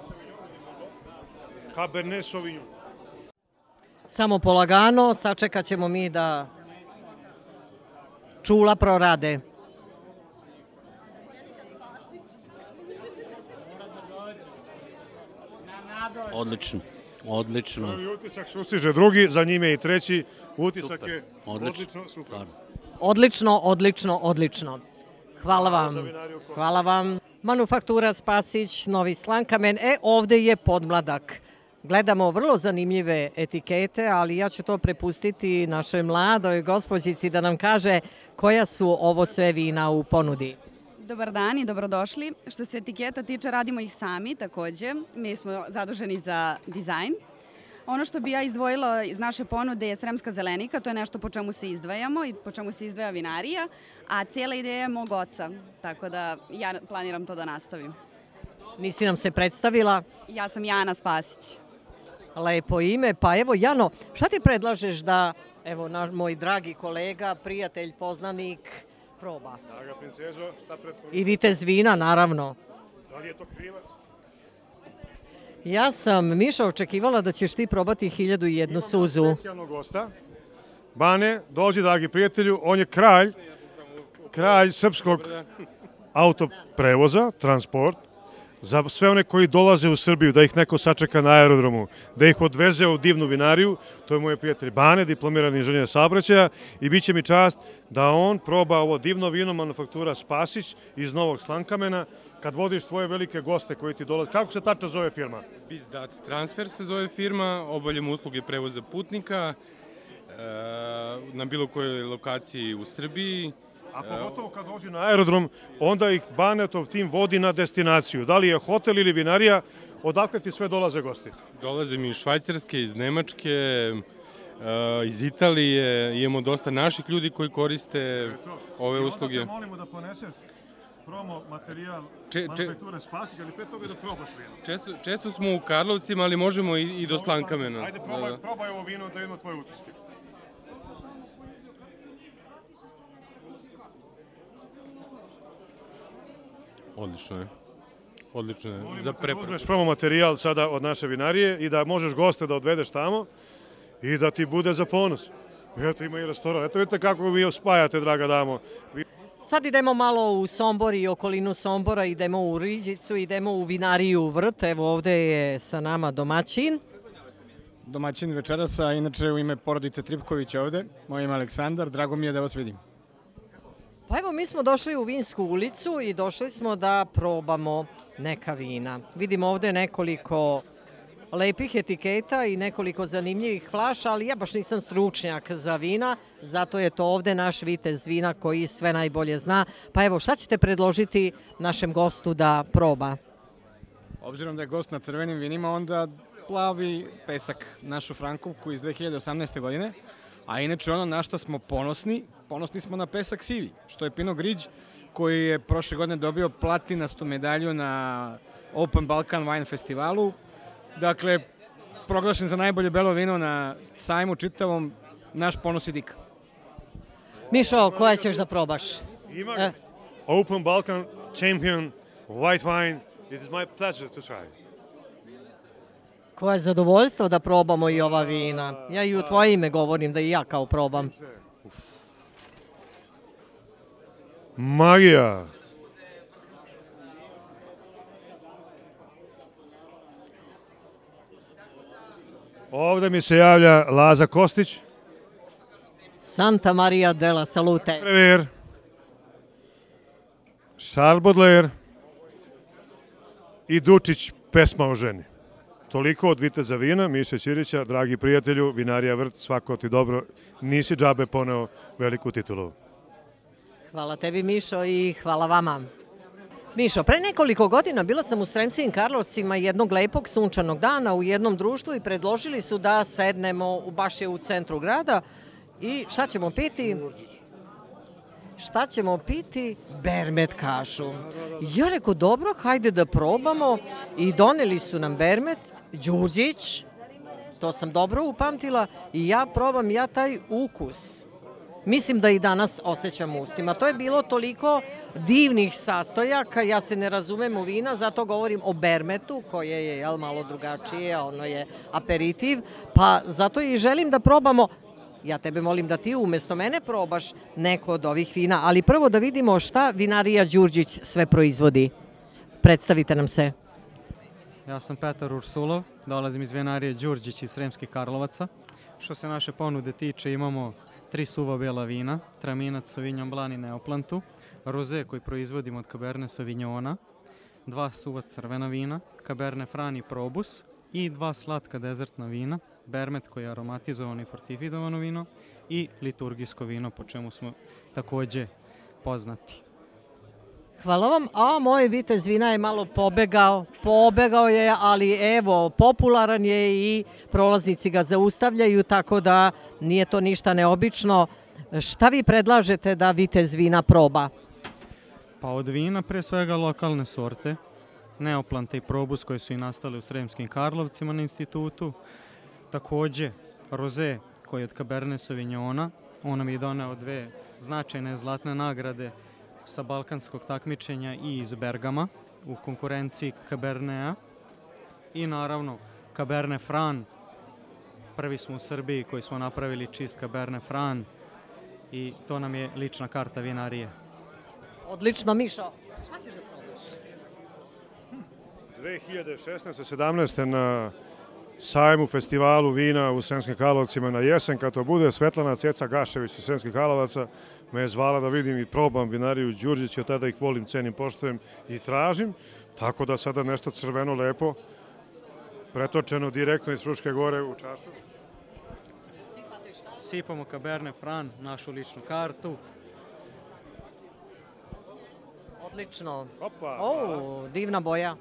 Cabernet Sauvignon. Samo polagano, sačekat ćemo mi da čula prorade. Odlično, odlično. Prvi utisak sustiže drugi, za njime i treći. Utisak je odlično, super. Odlično, odlično, odlično. Hvala vam. Hvala vam. Manufaktura Spasić, Novi Slankamen. E, ovde je podmladak. Gledamo vrlo zanimljive etikete, ali ja ću to prepustiti našoj mladoj gospođici da nam kaže koja su ovo sve vina u ponudi. Dobar dan i dobrodošli. Što se etiketa tiče, radimo ih sami takođe. Mi smo zaduženi za dizajn. Ono što bi ja izdvojila iz naše ponude je Sremska zelenika, to je nešto po čemu se izdvajamo i po čemu se izdvaja vinarija, a cijela ideja je mog oca, tako da ja planiram to da nastavim. Nisi nam se predstavila? Ja sam Jana Spasić. Lepo ime. Pa evo, Jano, šta ti predlažeš da, evo, moj dragi kolega, prijatelj, poznanik, proba? Draga princezo, šta pretporučuješ? I vitez vina, naravno. Da li je to krivac? Ja sam, Miša, očekivala da ćeš ti probati hiljadu i jednu suzu. Imamo specijalnog gosta. Bane, dođi, dragi prijatelju, on je kralj, kralj srpskog autoprevoza, transport, za sve one koji dolaze u Srbiju, da ih neko sačeka na aerodromu, da ih odveze u divnu vinariju. To je moj prijatelj Bane, diplomirani inženjer saobraćaja, i bit će mi čast da on proba ovo divno vino manufaktura Spasić iz Novog Slankamena, kad vodiš tvoje velike goste koji ti dolaze. Kako se tačno zove firma? Bizdat Transfer se zove firma, obavljamo usluge prevoza putnika na bilo kojoj lokaciji u Srbiji. A pogotovo kad dođu na aerodrom, onda ih Banetov tim vodi na destinaciju. Da li je hotel ili vinarija, odakle ti sve dolaze gosti? Dolaze mi iz Švajcarske, iz Nemačke, iz Italije, imamo dosta naših ljudi koji koriste ove usluge. I onda te molimo da poneseš promo materijal manufakture Spasić, ali pre toga da probaš vino. Često smo u Karlovcima, ali možemo i do Slankamena. Ajde, probaj ovo vino da vidimo tvoje utiske. Odlično je. Odlično je. Za preporuku. Uzmeš promo materijal sada od naše vinarije i da možeš goste da odvedeš tamo i da ti bude za ponos. Eto, ima i restoran. Eto, vidite kako vi spajate, draga damo. Sad idemo malo u Sombor i okolinu Sombora, idemo u Riđicu, idemo u vinariju Vrt. Evo ovde je sa nama domaćin. Domaćin večerasa, inače u ime porodice Tripković ovde. Moje ime je Aleksandar, drago mi je da vas vidim. Pa evo, mi smo došli u Vinsku ulicu i došli smo da probamo neka vina. Vidimo ovde nekoliko lepih etiketa i nekoliko zanimljivih flaša, ali ja baš nisam stručnjak za vina, zato je to ovde naš vitez vina koji sve najbolje zna. Pa evo, šta ćete predložiti našem gostu da proba? Obzirom da je gost na crvenim vinima, onda plavi pesak, našu Frankovku iz dve hiljade osamnaeste. godine, a inače ono na šta smo ponosni, ponosni smo na pesak sivi, što je Pinot Grigio, koji je prošle godine dobio platinastu medalju na Open Balkan Wine festivalu. Dakle, proglašen za najbolje belo vino na sajmu čitavom, naš ponos i dika. Mišo, koja ćeš da probaš? Ima ga. Open Balkan Champion White Wine. It is my pleasure to try. Koje zadovoljstvo da probamo i ova vina. Ja i u tvoje ime govorim da i ja kao probam. Magija! Ovde mi se javlja Laza Kostić. Santa Maria della Salute. Prever. Charles Baudelaire. I Dučić, pesma o ženi. Toliko od viteza vina, Miše Ćirića, dragi prijatelju, vinarija Vrt, svako ti dobro, nisi džabe poneo veliku titulu. Hvala tebi, Mišo, i hvala vama. Mišo, pre nekoliko godina bila sam u Sremskim Karlovcima jednog lepog sunčanog dana u jednom društvu i predložili su da sednemo u baš je u centru grada i šta ćemo piti? Šta ćemo piti? Bermet kašu. Ja rekao, dobro, hajde da probamo i doneli su nam bermet, Đurđić, to sam dobro upamtila i ja probam ja taj ukus. Mislim da i danas osjećam ustima. To je bilo toliko divnih sastojaka, ja se ne razumem u vina, zato govorim o bermetu, koje je jel, malo drugačije, ono je aperitiv, pa zato i želim da probamo. Ja tebe molim da ti umesto mene probaš neko od ovih vina, ali prvo da vidimo šta vinarija Đurđić sve proizvodi. Predstavite nam se. Ja sam Petar Ursulov, dolazim iz vinarije Đurđić iz Sremskih Karlovaca. Što se naše ponude tiče, imamo tri suva bela vina, Traminac, Sauvignon Blanc i Neoplantu, roze koji proizvodimo od Cabernet Sauvignona, dva suva crvena vina, Cabernet Franc i Probus i dva slatka dezertna vina, Bermet koji je aromatizovano i fortifikovano vino i liturgijsko vino po čemu smo takođe poznati. Hvala vam, a moj vitez vina je malo pobegao, pobegao je, ali evo, popularan je i prolaznici ga zaustavljaju, tako da nije to ništa neobično. Šta vi predlažete da vitez vina proba? Pa od vina pre svega lokalne sorte, Neoplanta i Probus koji su i nastali u Sremskim Karlovcima na institutu. Takođe, roze koji je od Cabernet Sauvignona, on nam je doneo dve značajne zlatne nagrade sa balkanskog takmičenja i iz Bergama u konkurenciji Caberneta. I naravno Cabernet Franc, prvi smo u Srbiji koji smo napravili čist Cabernet Franc i to nam je lična karta vinarije. Odlično, Mišo. Šta ćeš da probaš? dve hiljade šesnaeste sedamnaeste na sajmu festivalu vina u Sremskim Karlovcima na jesen, kad to bude, Svetlana Ceca Gašević iz Sremskih Karlovaca me je zvala da vidim i probam vinariju Đurđić, od tada ih volim, cenim, poštujem i tražim, tako da sada nešto crveno lepo, pretočeno direktno iz Fruške gore u čašu. Sipamo Cabernet Franc, našu ličnu kartu. Odlično. Opa! O, divna boja.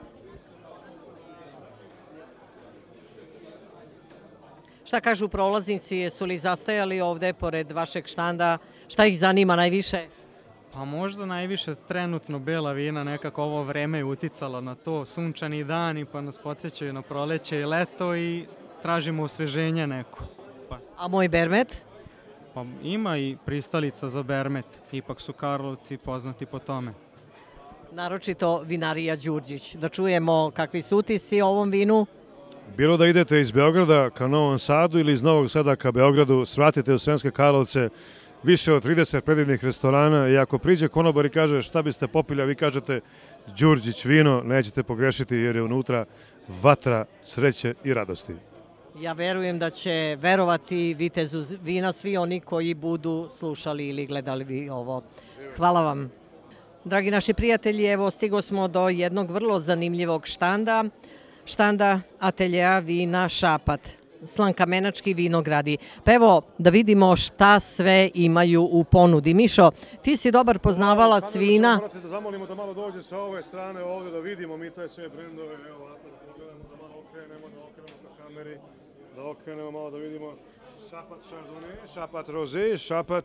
Šta kažu prolaznici, jesu li zastajali ovde pored vašeg štanda? Šta ih zanima najviše? Pa možda najviše trenutno bela vina, nekako ovo vreme je uticalo na to, sunčani dani pa nas podsjećaju na proleće i leto i tražimo osveženje neko. Pa. A moj bermet? Pa ima i pristalica za bermet, ipak su Karlovci poznati po tome. Naročito vinarija Đurđić. Da čujemo kakvi su utisci o ovom vinu. Bilo da idete iz Beograda ka Novom Sadu ili iz Novog Sada ka Beogradu, svratite u Sremske Karlovce više od trideset predivnih restorana i ako priđe konobar i kaže šta biste popili, a vi kažete Đurđić vino, nećete pogrešiti jer je unutra vatra sreće i radosti. Ja verujem da će verovati vitezu vina svi oni koji budu slušali ili gledali ovo. Hvala vam. Dragi naši prijatelji, evo stigo smo do jednog vrlo zanimljivog štanda, štanda ateljeja vina Šapat, Slankamenački vinogradi. Pa evo da vidimo šta sve imaju u ponudi. Mišo, ti si dobar poznavalac vina. Morate da zamolimo da malo dođe sa ove strane ovde da vidimo mi taj sve brendove. Evo ovako da pogledamo, da malo okrenemo, da okrenemo na kameri, da okrenemo malo da vidimo Šapat Chardonnay, Šapat Rosé, Šapat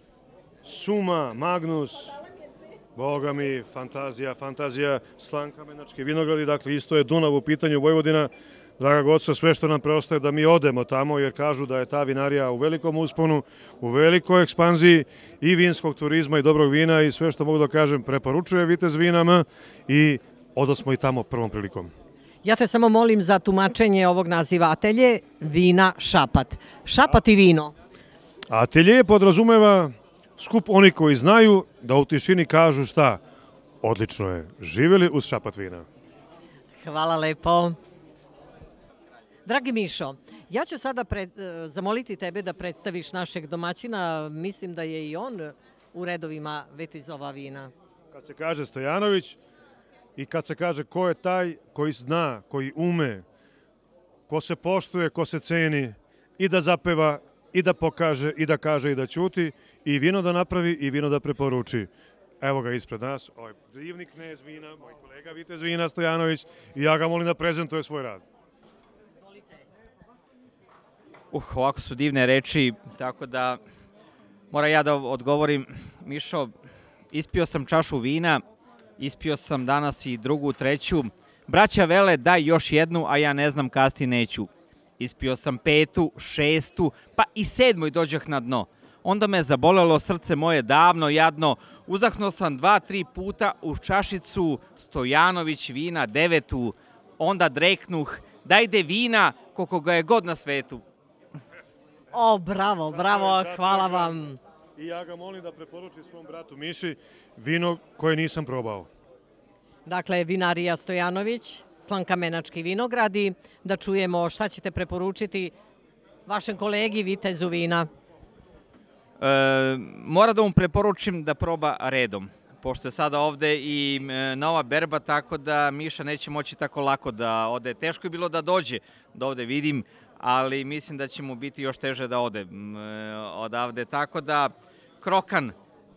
Suma, Magnus, Boga mi, fantazija, fantazija, Slankamenački vinogradi, dakle isto je Dunav u pitanju Vojvodina. Draga goca, sve što nam preostaje da mi odemo tamo, jer kažu da je ta vinarija u velikom usponu, u velikoj ekspanziji i vinskog turizma i dobrog vina i sve što mogu da kažem preporučuje Vitez vinama i odosmo i tamo prvom prilikom. Ja te samo molim za tumačenje ovog naziva atelje vina Šapat. Šapat i vino. Atelje podrazumeva skup oni koji znaju da u tišini kažu šta. Odlično je. Živeli uz Šapat vina. Hvala lepo. Dragi Mišo, ja ću sada pred, zamoliti tebe da predstaviš našeg domaćina. Mislim da je i on u redovima Vitezova vina. Kad se kaže Stojanović i kad se kaže ko je taj koji zna, koji ume, ko se poštuje, ko se ceni i da zapeva i da pokaže i da kaže i da ćuti i vino da napravi i vino da preporuči. Evo ga ispred nas, ovaj divni knez vina, moj kolega Vitez vina Stojanović i ja ga molim da prezentuje svoj rad. Uh, ovako su divne reči, tako da moram ja da odgovorim. Mišo, ispio sam čašu vina, ispio sam danas i drugu, treću. Braća vele daj još jednu, a ja ne znam kasti neću. Ispio sam petu, šestu, pa i sedmoj dođah na dno. Onda me zabolelo srce moje davno, jadno. Uzahnuo sam dva, tri puta u čašicu Stojanović vina devetu. Onda dreknuh, dajde vina koliko ga je god na svetu. O, bravo, bravo, hvala vam. I ja ga molim da preporuči svom bratu Miši vino koje nisam probao. Dakle, vinarija Stojanović, Slankamenački vinogradi. Da čujemo šta ćete preporučiti vašem kolegi Vitezu vina. E, mora da mu preporučim da proba redom, pošto je sada ovde i e, nova berba, tako da Miša neće moći tako lako da ode. Teško je bilo da dođe da ovde vidim, ali mislim da će mu biti još teže da ode e, odavde. Tako da, Krokan,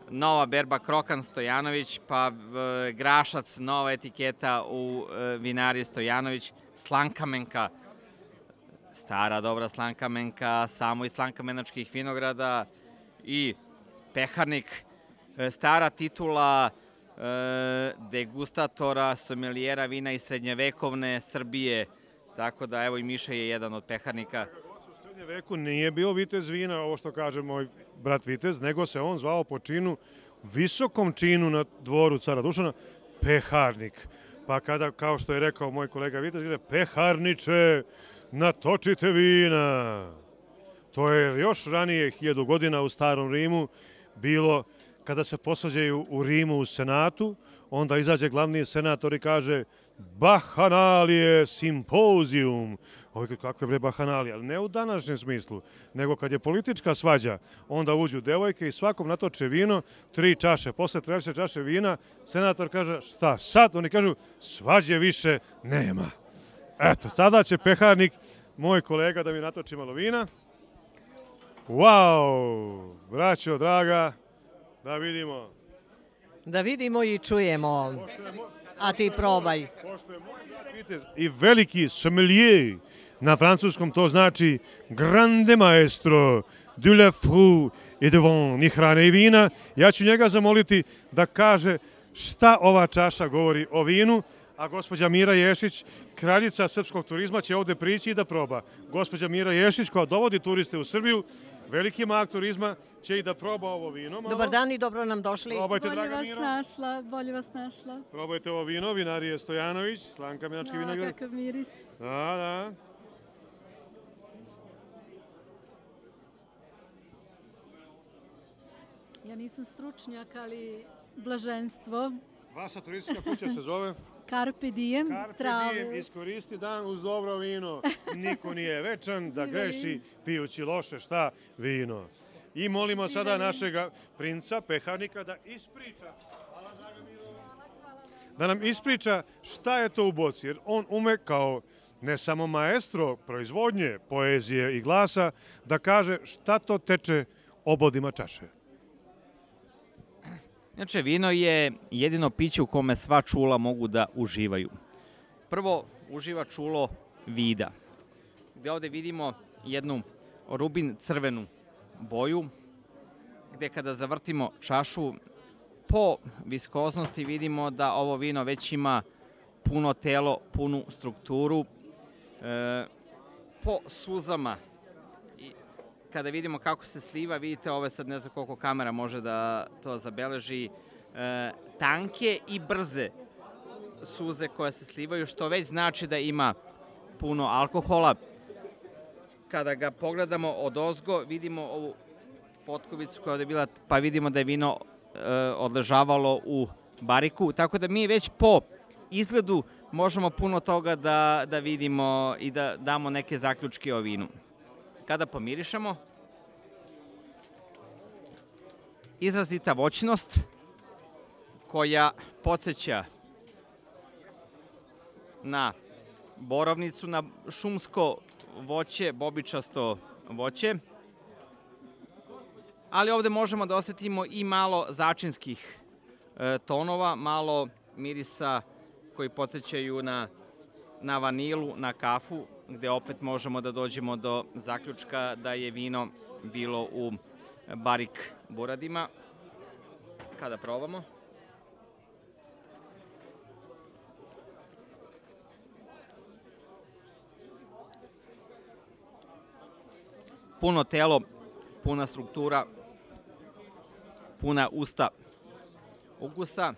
nova berba Krokan Stojanović, pa Grašac, nova etiketa u vinariji Stojanović, Slankamenka, stara dobra Slankamenka, samo iz Slankamenačkih vinograda i Peharnik, stara titula degustatora, sommelijera vina iz srednjevekovne Srbije, tako da evo i Miša je jedan od peharnika. U srednje veku nije bio vitez vina, ovo što kaže moj brat vitez, nego se on zvao po činu, visokom činu na dvoru cara Dušana, peharnik. Pa kada, kao što je rekao moj kolega vitez, kaže, peharniče, natočite vina. To je još ranije, hiljadu godina u starom Rimu, bilo kada se posvađaju u Rimu u senatu, onda izađe glavni senator i kaže bahanalije simpozijum. Ovi kakve bre bahanalije, ali ne u današnjem smislu, nego kad je politička svađa, onda uđu devojke i svakom natoče vino, tri čaše, posle treće čaše vina, senator kaže šta sad? Oni kažu svađe više nema. Eto, sada će peharnik, moj kolega, da mi natoči malo vina. Wow, braćo draga, da vidimo. Da vidimo i čujemo. A ti probaj. Pošto je moj brat vitez i veliki sommelier, na francuskom to znači grande maestro du la fru et de vin, ni hrane i vina, ja ću njega zamoliti da kaže šta ova čaša govori o vinu, a gospođa Mira Ješić, kraljica srpskog turizma, će ovde prići i da proba. Gospođa Mira Ješić, koja dovodi turiste u Srbiju, veliki mag turizma, će i da proba ovo vino. Dobar dan i dobro nam došli. Probajte, bolje draga vas Miro. našla, bolje vas našla. Probajte ovo vino, vinarije Stojanović, Slankamenački No, vinograd. kakav miris. Da, da. Ja nisam stručnjak, ali blaženstvo. Vaša turistička kuća se zove? Carpe diem, Carpe travu. diem, iskoristi dan uz dobro vino. Niko nije večan da greši pijući loše šta? Vino. I molimo sada našeg princa, peharnika, da ispriča, da nam ispriča šta je to u boci, jer on ume kao ne samo maestro proizvodnje, poezije i glasa, da kaže šta to teče obodima čaše. Inače, vino je jedino piće u kome sva čula mogu da uživaju. Prvo uživa čulo vida, gde ovde vidimo jednu rubin crvenu boju, gde kada zavrtimo čašu, po viskoznosti vidimo da ovo vino već ima puno telo, punu strukturu. E, po suzama, i kada vidimo kako se sliva, vidite, ovo sad ne znam koliko kamera može da to zabeleži, e, tanke i brze suze koje se slivaju, što već znači da ima puno alkohola. Kada ga pogledamo od ozgo, vidimo ovu potkovicu koja je bila, pa vidimo da je vino e, odležavalo u bariku, tako da mi već po izgledu možemo puno toga da, da vidimo i da damo neke zaključke o vinu. Kada pomirišemo, izrazita voćnost koja podsjeća na borovnicu, na šumsko voće, bobičasto voće, ali ovde možemo da osetimo i malo začinskih e, tonova, malo mirisa koji podsjećaju na, na vanilu, na kafu, gde opet možemo da dođemo do zaključka da je vino bilo u barik buradima. Kada probamo. Puno telo, puna struktura, puna usta ukusa.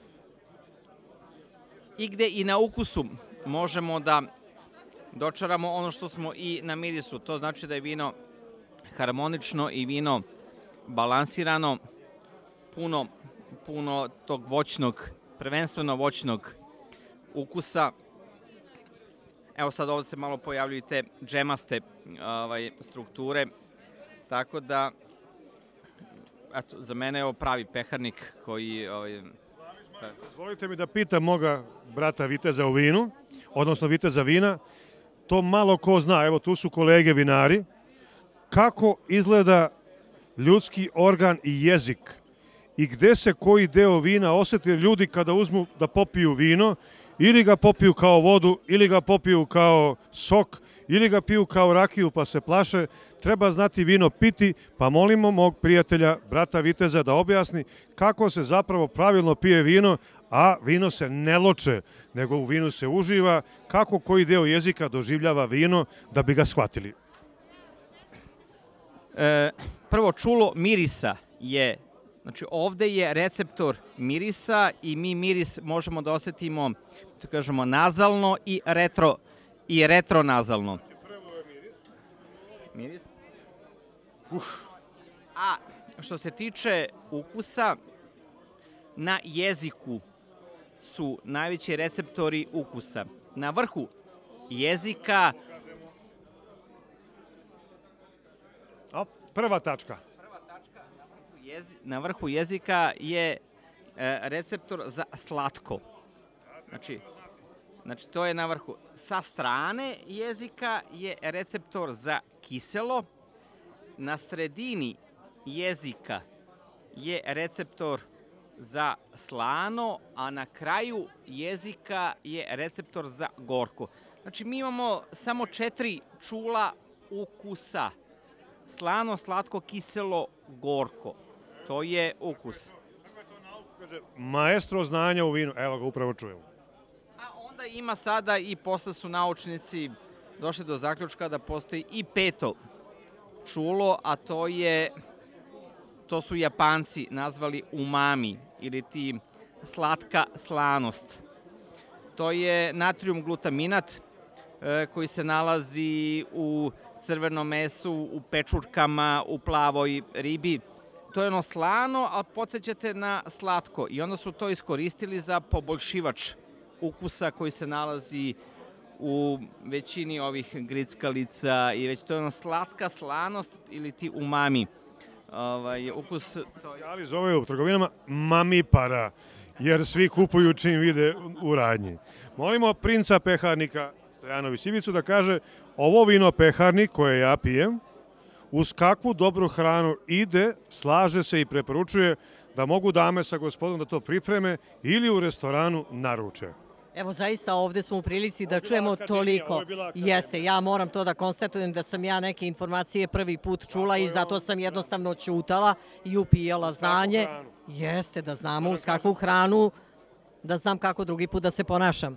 I gde i na ukusu možemo da dočaramo ono što smo i na mirisu. To znači da je vino harmonično i vino balansirano, puno, puno tog voćnog, prvenstveno voćnog ukusa. Evo sad ovdje se malo pojavljuju te džemaste ovaj, strukture, tako da, eto, za mene je ovo pravi peharnik koji... Ovaj, Dozvolite mi da pitam moga brata viteza u vinu, odnosno viteza vina, to malo ko zna, evo tu su kolege vinari, kako izgleda ljudski organ i jezik i gde se koji deo vina osjeti ljudi kada uzmu da popiju vino, ili ga popiju kao vodu, ili ga popiju kao sok, ili ga piju kao rakiju pa se plaše. Treba znati vino piti, pa molimo mog prijatelja, brata Viteza, da objasni kako se zapravo pravilno pije vino, a vino se ne loče, nego u vinu se uživa, kako koji deo jezika doživljava vino da bi ga shvatili. E, prvo, čulo mirisa je, znači ovde je receptor mirisa i mi miris možemo da osetimo, da kažemo, nazalno i retro i retronazalno. Miris. Uh. A što se tiče ukusa, na jeziku su najveći receptori ukusa. Na vrhu jezika... Prva tačka. Na vrhu jezika je receptor za slatko. Znači, znači, to je na vrhu. Sa strane jezika je receptor za kiselo. Na sredini jezika je receptor za slano, a na kraju jezika je receptor za gorko. Znači, mi imamo samo četiri čula ukusa. Slano, slatko, kiselo, gorko. To je ukus. Maestro znanja u vinu. Evo ga, upravo čujemo. A onda ima sada i posle su naučnici došli do zaključka da postoji i peto čulo, a to je, to su Japanci nazvali umami, ili ti slatka slanost. To je natrium glutaminat koji se nalazi u crvenom mesu, u pečurkama, u plavoj ribi. To je ono slano, ali podsjećate na slatko. I onda su to iskoristili za poboljšivač ukusa koji se nalazi u većini ovih grickalica i već to je ono slatka slanost ili ti umami. Ovaj, ukus... Ali zove u trgovinama mamipara, jer svi kupuju čim vide u radnji. Molimo princa peharnika Stojanović Ivicu da kaže ovo vino peharnik koje ja pijem, uz kakvu dobru hranu ide, slaže se i preporučuje da mogu dame sa gospodom da to pripreme ili u restoranu naruče. Evo, zaista ovde smo u prilici da čujemo toliko. Jeste, ja moram to da konstatujem da sam ja neke informacije prvi put čula i zato sam jednostavno ćutala i upijala znanje. Jeste, da znamo uz kakvu hranu, da znam kako drugi put da se ponašam.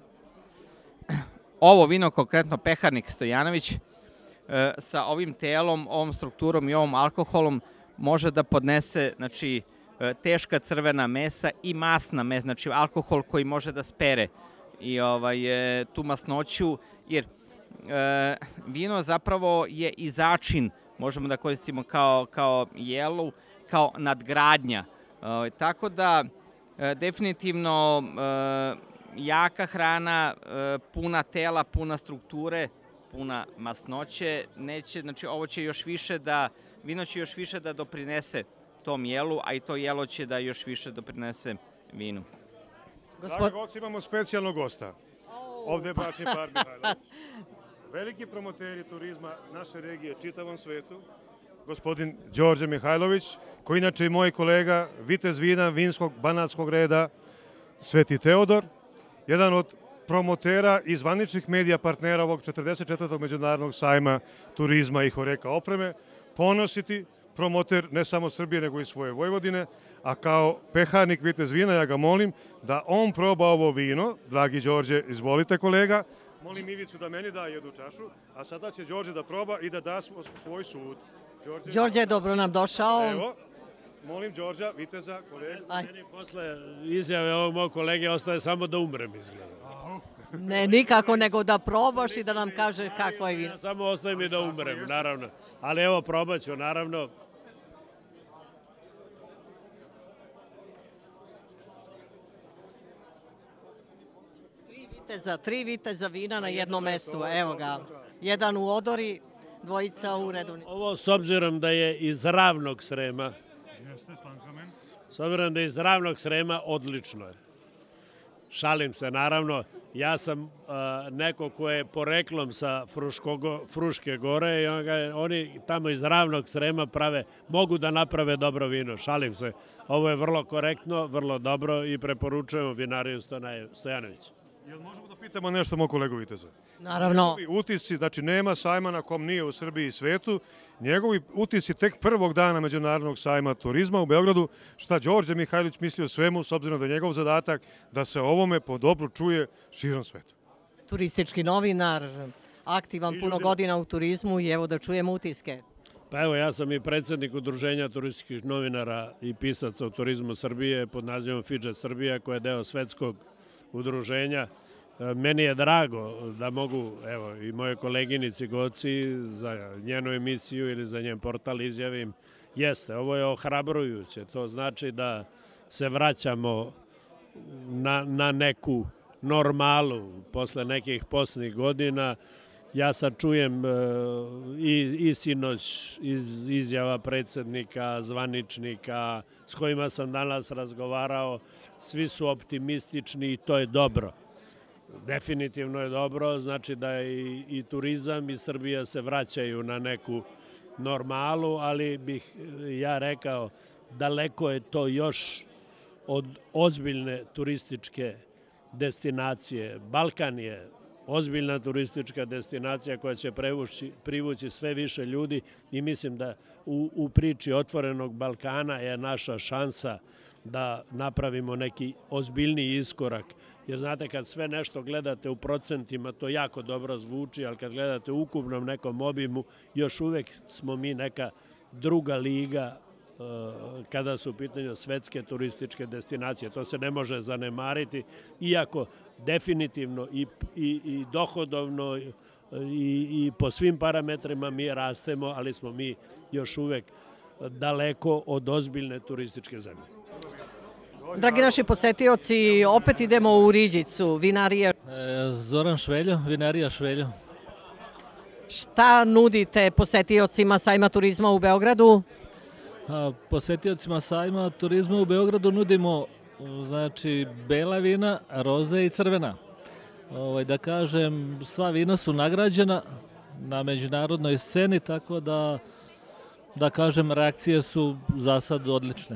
Ovo vino, konkretno peharnik Stojanović, sa ovim telom, ovom strukturom i ovom alkoholom može da podnese, znači, teška crvena mesa i masna mesa, znači alkohol koji može da spere i ovaj, tu masnoću, jer e, vino zapravo je i začin, možemo da koristimo kao, kao jelu, kao nadgradnja. E, tako da, e, definitivno, e, jaka hrana, e, puna tela, puna strukture, puna masnoće, neće, znači ovo će još više da, vino će još više da doprinese tom jelu, a i to jelo će da još više doprinese vinu. Dragi gosti, imamo specijalnog gosta. Ovde je bračni par Mihajlović. Veliki promoteri turizma naše regije, čitavom svetu, gospodin Đorđe Mihajlović, koji inače i moj kolega, vitez vina vinskog banatskog reda Sveti Teodor, jedan od promotera i zvaničnih medija partnera ovog četrdeset četvrtog međunarodnog sajma turizma i Horeka opreme, ponositi promoter ne samo Srbije, nego i svoje Vojvodine, a kao peharnik vitez vina ja ga molim da on proba ovo vino. Dragi Đorđe, izvolite kolega. Molim Ivicu da meni da jednu čašu, a sada će Đorđe da proba i da da svoj sud. Đorđe je dobro nam došao. Evo, molim Đorđa, viteza, kolega. Meni posle izjave ovog mog kolege ostaje samo da umrem, izgleda. Ne, nikako, nego da probaš i da nam kaže kakvo je vino. Ja samo ostaje mi da umrem, naravno. Ali evo, probat ću, naravno. Tri viteza, tri viteza vina na jednom mestu, evo ga. Jedan u odori, dvojica u redovni. Ovo, s obzirom da je iz Ravnog Srema, Jeste, Slankamen. s obzirom da je iz Ravnog Srema, odlično je. Šalim se, naravno. Ja sam neko ko je poreklom sa Fruške gore i oni tamo iz Ravnog Srema prave, mogu da naprave dobro vino. Šalim se. Ovo je vrlo korektno, vrlo dobro i preporučujemo vinariju Stojanović. Jel možemo da pitamo nešto moj kolegu Viteza? Naravno. Utisci, znači nema sajma na kom nije u Srbiji i svetu. Njegovi utisci tek prvog dana Međunarodnog sajma turizma u Beogradu. Šta Đorđe Mihajlović misli o svemu, s obzirom da je njegov zadatak da se ovome po dobru čuje širom sveta. Turistički novinar, aktivan puno godina u turizmu i evo da čujemo utiske. Pa evo, ja sam i predsjednik Udruženja turističkih novinara i pisaca u turizmu Srbije pod nazivom Fidžet Srbija, koja je deo svetskog udruženja. Meni je drago da mogu, evo, i moje koleginici Goci za njenu emisiju ili za njen portal izjavim, jeste, ovo je ohrabrujuće. To znači da se vraćamo na, na neku normalu posle nekih posljednjih godina. Ja sad čujem i, i sinoć iz izjava predsjednika, zvaničnika s kojima sam danas razgovarao, svi su optimistični i to je dobro. Definitivno je dobro, znači da i, i turizam i Srbija se vraćaju na neku normalu, ali bih ja rekao daleko je to još od ozbiljne turističke destinacije. Balkan je ozbiljna turistička destinacija koja će prevući, privući sve više ljudi i mislim da u, u priči Otvorenog Balkana je naša šansa da napravimo neki ozbiljniji iskorak. Jer znate, kad sve nešto gledate u procentima, to jako dobro zvuči, ali kad gledate u ukupnom nekom obimu, još uvek smo mi neka druga liga kada su u pitanju svetske turističke destinacije. To se ne može zanemariti, iako definitivno i, i, i dohodovno i, i po svim parametrima mi rastemo, ali smo mi još uvek daleko od ozbiljne turističke zemlje. Dragi naši posetioci, opet idemo u Riđicu, vinarija. Zoran Šveljo, vinarija Šveljo. Šta nudite posetiocima sajma turizma u Beogradu? Posetiocima sajma turizma u Beogradu nudimo znači bela vina, roze i crvena. Ovaj, da kažem, sva vina su nagrađena na međunarodnoj sceni, tako da da kažem reakcije su za sad odlične.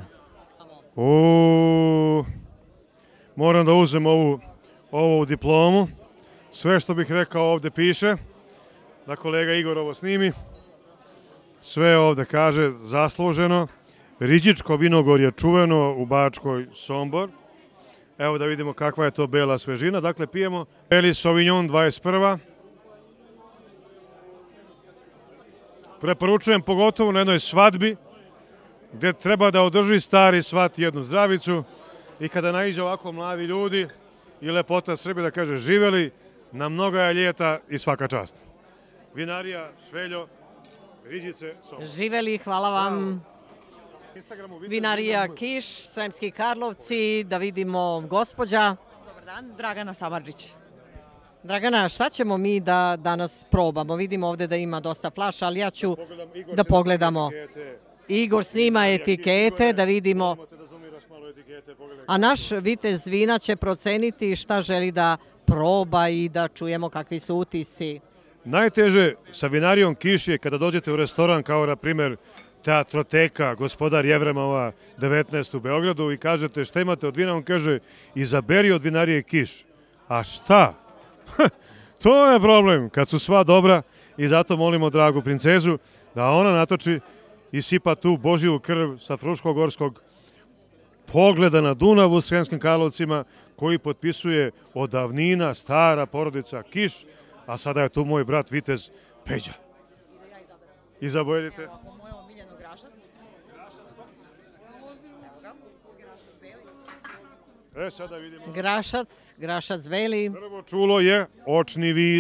O, moram da uzem ovu, ovu diplomu. Sve što bih rekao ovde piše, da kolega Igor ovo snimi. Sve ovde kaže zasluženo. Riđičko vinogorje čuveno u Bačkoj Sombor. Evo da vidimo kakva je to bela svežina. Dakle, pijemo Beli Sauvignon dvadeset prva. Preporučujem pogotovo na jednoj svadbi gdje treba da održi stari svat jednu zdravicu i kada naiđe ovako mladi ljudi i lepota Srbije da kaže živeli na mnoga ljeta i svaka čast. Vinarija Šveljo, Riđice, Sombor. Živeli, hvala vam. Vinarija Kiš, Sremski Karlovci, da vidimo gospođa. Dobar dan, Dragana Samardžić. Dragana, šta ćemo mi da danas probamo? Vidimo ovde da ima dosta flaša, ali ja ću da pogledamo. Igor snima etikete, da vidimo. A naš vitez vina će proceniti šta želi da proba i da čujemo kakvi su utisci. Najteže sa vinarijom Kiš je kada dođete u restoran kao, na primjer, Teatroteka, gospodar Jevremova devetnaest u Beogradu i kažete šta imate od vina, on kaže izaberi od vinarije Kiš. A šta? To je problem, kad su sva dobra i zato molimo dragu princezu da ona natoči i sipa tu Božiju krv sa Fruškogorskog pogleda na Dunav u Sremskim Karlovcima koji potpisuje od davnina stara porodica Kiš, a sada je tu moj brat vitez Peđa. Izaberite. E, sada vidimo. Grašac, grašac beli. Prvo čulo je očni vid,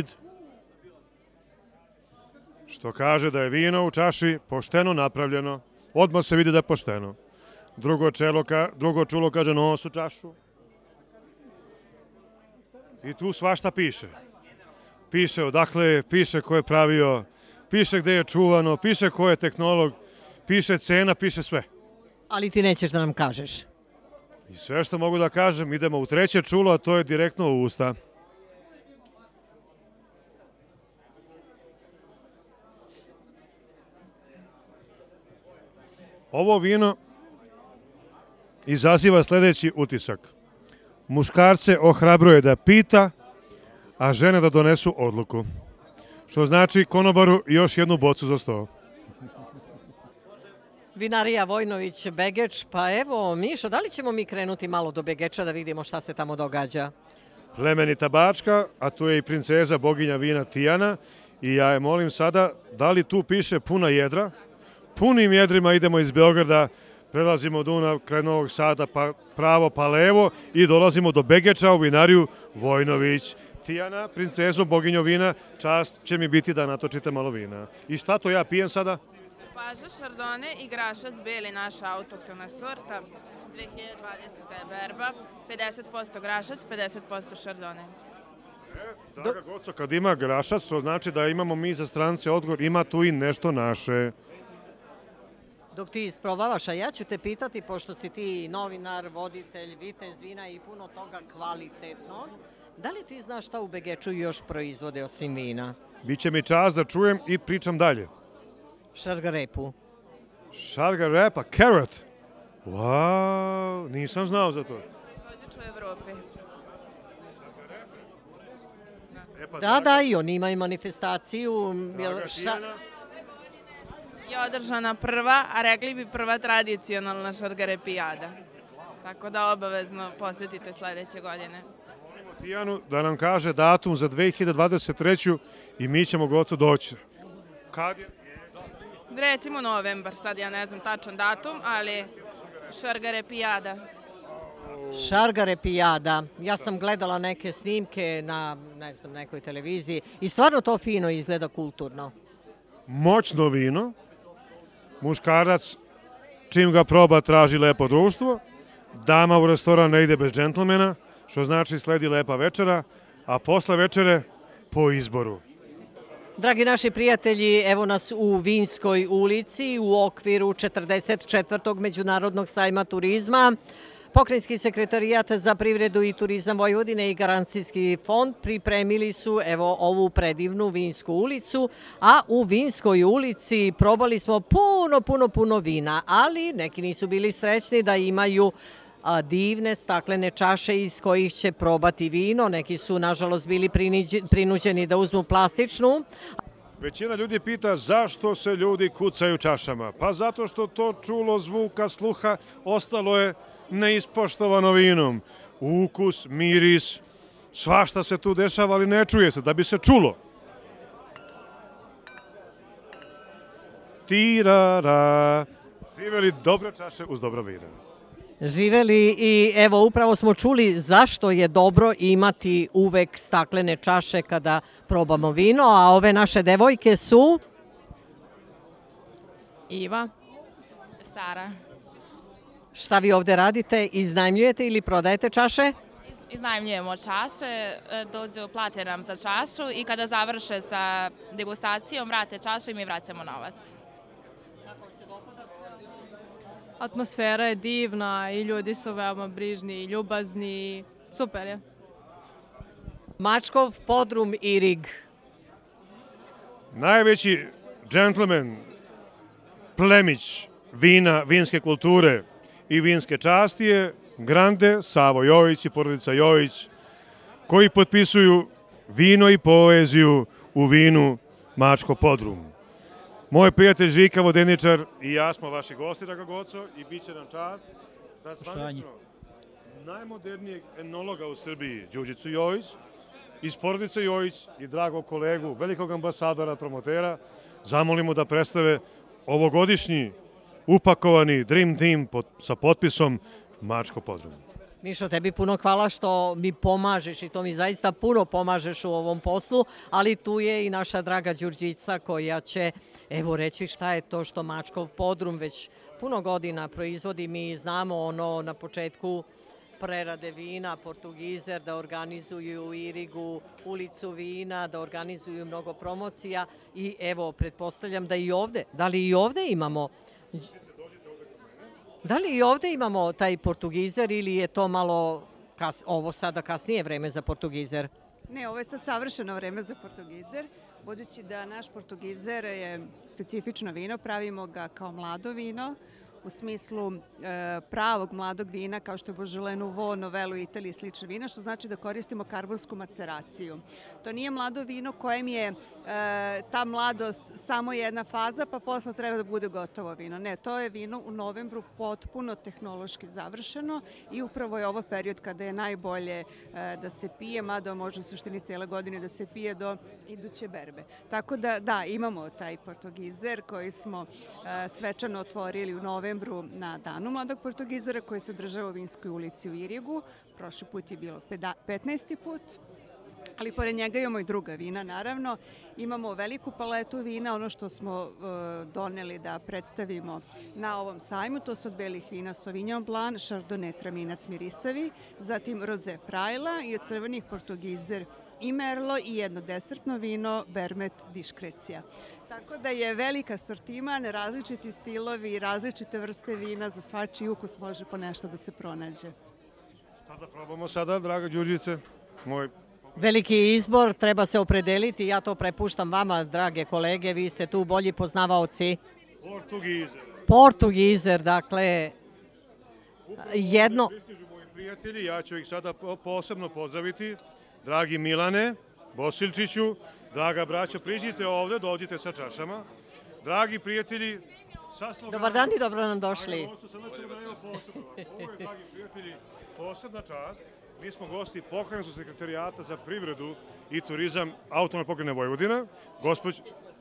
što kaže da je vino u čaši pošteno napravljeno. Odmah se vidi da je pošteno. Drugo, čelo, drugo čulo kaže nos u čašu. I tu svašta piše. Piše odakle je, piše ko je pravio, piše gde je čuvano, piše ko je tehnolog, piše cena, piše sve. Ali ti nećeš da nam kažeš. I sve što mogu da kažem, idemo u treće čulo, a to je direktno u usta. Ovo vino izaziva sledeći utisak. Muškarce ohrabruje da pita, a žene da donesu odluku. Što znači konobaru još jednu bocu za sto. Vinarija Vojnović Begeč, pa evo Mišo, da li ćemo mi krenuti malo do Begeča da vidimo šta se tamo događa? Plemenita Bačka, a tu je i princeza boginja vina Tijana i ja je molim sada da li tu piše puna jedra. Punim jedrima idemo iz Beograda, prelazimo Dunav, kraj Novog Sada, pa pravo pa levo i dolazimo do Begeča u vinariju Vojnović. Tijana, princezo, boginjo vina, čast će mi biti da natočite malo vina. I šta to ja pijem sada? Paža, šardone i grašac beli, naša autohtona sorta, dve hiljade dvadesete berba, pedeset posto grašac, pedeset posto šardone. Draga Goco, kad ima grašac, što znači da imamo mi za strance odgovor, ima tu i nešto naše. Dok ti isprobavaš, a ja ću te pitati, pošto si ti novinar, voditelj, vitez vina i puno toga kvalitetnog, da li ti znaš šta u Begeču još proizvode osim vina? Biće mi čast da čujem i pričam dalje. Šargarepu. Šargarepa, carrot. Wow, nisam znao za to. Proizvođač u Evropi. Da, da, i oni imaju manifestaciju. Je održana prva, a rekli bi prva tradicionalna šargarepijada. Tako da obavezno posjetite sledeće godine. Tijanu da nam kaže datum za dve hiljade dvadeset treću i mi ćemo Goco doći. Kad je? Recimo novembar, sad ja ne znam tačan datum, ali šargarepijada. Šargarepijada. Ja sam gledala neke snimke na, ne znam, nekoj televiziji i stvarno to fino izgleda kulturno. Moćno vino. Muškarac, čim ga proba, traži lepo društvo. Dama u restoran ne ide bez džentlmena, što znači sledi lepa večera, a posle večere po izboru. Dragi naši prijatelji, evo nas u Vinskoj ulici u okviru četrdeset četvrtog Međunarodnog sajma turizma. Pokrajinski sekretarijat za privredu i turizam Vojvodine i Garancijski fond pripremili su evo ovu predivnu Vinsku ulicu, a u Vinskoj ulici probali smo puno, puno, puno vina, ali neki nisu bili srećni da imaju divne staklene čaše iz kojih će probati vino. Neki su, nažalost, bili prinuđeni da uzmu plastičnu. Većina ljudi pita zašto se ljudi kucaju čašama. Pa zato što to čulo zvuka, sluha, ostalo je neispoštovano vinom. Ukus, miris, svašta se tu dešava, ali ne čuje se, da bi se čulo. Tirara. Živeli dobre čaše uz dobro vino. Živeli i evo upravo smo čuli zašto je dobro imati uvek staklene čaše kada probamo vino, a ove naše devojke su... Iva. Sara. Šta vi ovde radite? Iznajmljujete ili prodajete čaše? Iznajmljujemo čaše, dođu, plate nam za čašu i kada završe sa degustacijom vrate čašu i mi vraćamo novac. Atmosfera je divna i ljudi su veoma brižni i ljubazni. Super je. Mačkov podrum i Rig. Najveći džentlmen, plemić vina, vinske kulture i vinske časti je Grande, Savo Jojić i porodica Jojić, koji potpisuju vino i poeziju u vinu Mačkov podrum. Moj prijatelj Žika Vodeničar i ja smo vaši gosti, draga Goco, i bit će nam čast da zvanično najmodernijeg enologa u Srbiji, Đurđicu Jojić, iz porodice Jojić i dragog kolegu, velikog ambasadora, promotera, zamolimo da predstave ovogodišnji upakovani Dream Team sa potpisom Mačkov podrum. Mišo, tebi puno hvala što mi pomažeš i to mi zaista puno pomažeš u ovom poslu, ali tu je i naša draga Đurđica koja će, evo, reći šta je to što Mačkov podrum već puno godina proizvodi. Mi znamo ono na početku prerade vina, Portugizer, da organizuju u Irigu ulicu vina, da organizuju mnogo promocija i evo, pretpostavljam da i ovde, da li i ovde imamo... Da li i ovde imamo taj portugizer ili je to malo kas, ovo sada kasnije vreme za portugizer? Ne, ovo je sad savršeno vreme za portugizer, budući da naš portugizer je specifično vino, pravimo ga kao mlado vino, u smislu e, pravog mladog vina kao što je Beaujolais Nouveau, Novello u Italiji i slične vina, što znači da koristimo karbonsku maceraciju. To nije mlado vino kojem je e, ta mladost samo jedna faza, pa posle treba da bude gotovo vino. Ne, to je vino u novembru potpuno tehnološki završeno i upravo je ovo period kada je najbolje e, da se pije, mada može u suštini cijele godine da se pije do iduće berbe. Tako da, da, imamo taj portugizer koji smo e, svečano otvorili u novembru na danu mladog portugizera koji se održava u Vinskoj ulici u Irigu. Prošli put je bilo petnaesti put, ali pored njega imamo i druga vina, naravno. Imamo veliku paletu vina, ono što smo uh, doneli da predstavimo na ovom sajmu, to su od belih vina Sauvignon Blanc, Chardonnay, Traminac, Mirisavi, zatim Rosé Frajla i od crvenih portugizer i Merlo i jedno desertno vino Bermet Diskrecija. Tako da je velika sortiman, različiti stilovi, različite vrste vina, za svačiji ukus može po nešto da se pronađe. Šta da probamo sada, draga Đurđice? Moj... Veliki izbor, treba se opredeliti, ja to prepuštam vama, drage kolege, vi ste tu bolji poznavaoci. Portugizer. Portugizer, dakle, jedno... Pristižu moji prijatelji, ja ću ih sada posebno pozdraviti. Dragi Milane, Bosiljčiću, draga braćo, priđite ovde, dođite sa čašama. Dragi prijatelji, sa sloganom... Dobar dan i dobro nam došli. Ovo je, dragi prijatelji, posebna čast. Mi smo gosti Pokrajinskog sekretarijata za privredu i turizam Autonomne pokrajine Vojvodina. Gospođ...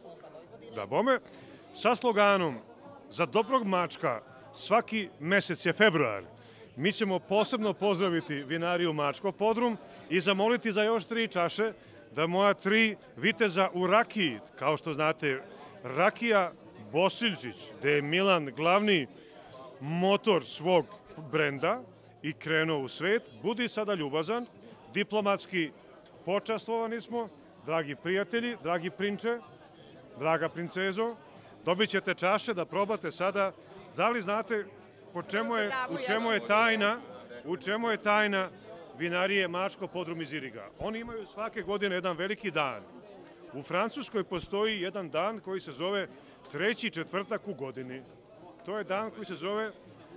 Da, bome. Sa sloganom za dobrog mačka svaki mesec je februar. Mi ćemo posebno pozdraviti vinariju Mačko Podrum i zamoliti za još tri čaše da moja tri viteza u rakiji, kao što znate, rakija Bosiljčić, gde je Milan glavni motor svog brenda i krenuo u svet, budi sada ljubazan, diplomatski počastvovani smo, dragi prijatelji, dragi prinče, draga princezo, dobit ćete čaše da probate sada, da li znate po čemu je, u čemu je tajna, u čemu je tajna vinarije Mačko Podrum iz Iriga. Oni imaju svake godine jedan veliki dan. U Francuskoj postoji jedan dan koji se zove treći četvrtak u godini. To je dan koji se zove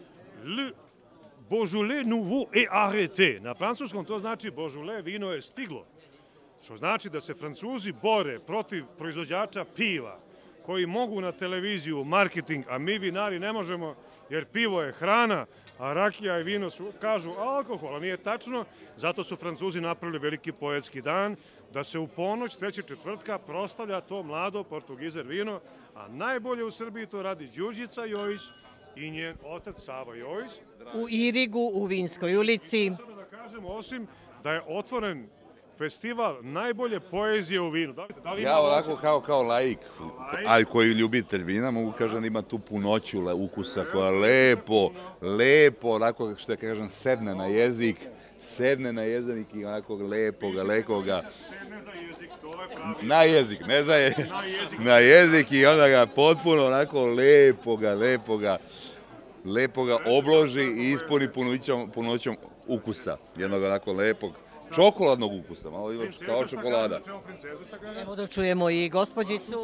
Le Beaujolais Nouveau et Arrêté. Na francuskom to znači Beaujolais vino je stiglo. Što znači da se Francuzi bore protiv proizvođača piva koji mogu na televiziju, marketing, a mi vinari ne možemo jer pivo je hrana, a rakija i vino su, kažu, alkohola. Nije tačno, zato su Francuzi napravili veliki poetski dan, da se u ponoć trećeg četvrtka proslavlja to mlado portugizer vino, a najbolje u Srbiji to radi Đurđica Jojić i njen otac Sava Jojić. U Irigu, u Vinskoj ulici. Samo da kažemo, osim da je otvoren festival najbolje poezije u vinu. Da li, da li ja ovako kao, kao laik, ali koji ljubitelj vina, mogu kažem da ima tu punoću ukusa koja lepo, lepo, onako što je kažem, sedne na jezik, sedne na jezik i onako lepoga, lekoga. Sedne za jezik, to je pravi. Na jezik, ne za jezik. Na jezik i onda ga potpuno onako lepoga, lepoga, lepoga obloži i ispuni punoćom, punoćom ukusa. Jednog onako lepog. Čokoladnog ukusa, malo ima kao čokolada. Evo da čujemo i gospođicu.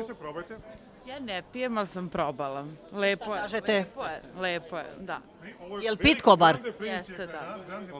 Ja ne pijem, ali sam probala. Lepo je. Kažete? Lepo je, lepo je, da. Je li pitko bar? Jeste, da.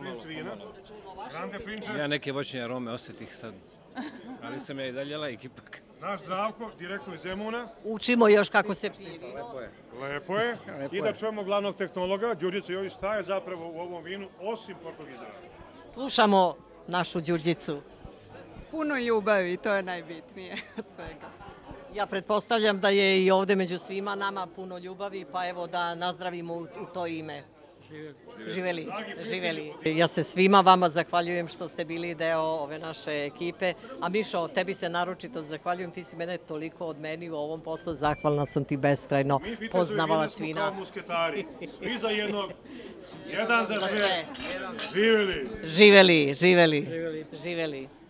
Ja neke voćne arome osetih sad, ali sam ja i dalje laik ipak. Naš Zdravko, direktno iz Zemuna. Učimo još kako se pije vino. Lepo je. Lepo je. I da čujemo glavnog tehnologa, Đurđica Jojić, šta je zapravo u ovom vinu, osim portugizera? Slušamo našu Đurđicu. Puno ljubavi, to je najbitnije od svega. Ja pretpostavljam da je i ovde među svima nama puno ljubavi, pa evo da nazdravimo u, u to ime. Živeli, živeli. Ja se svima vama zahvaljujem što ste bili deo ove naše ekipe. A Mišo, tebi se naročito zahvaljujem, ti si mene toliko od meni u ovom poslu, zahvalna sam ti beskrajno, poznavala svina. Mi kao musketari, svi za jednog, jedan za sve. Živeli. Živeli, živeli, živeli.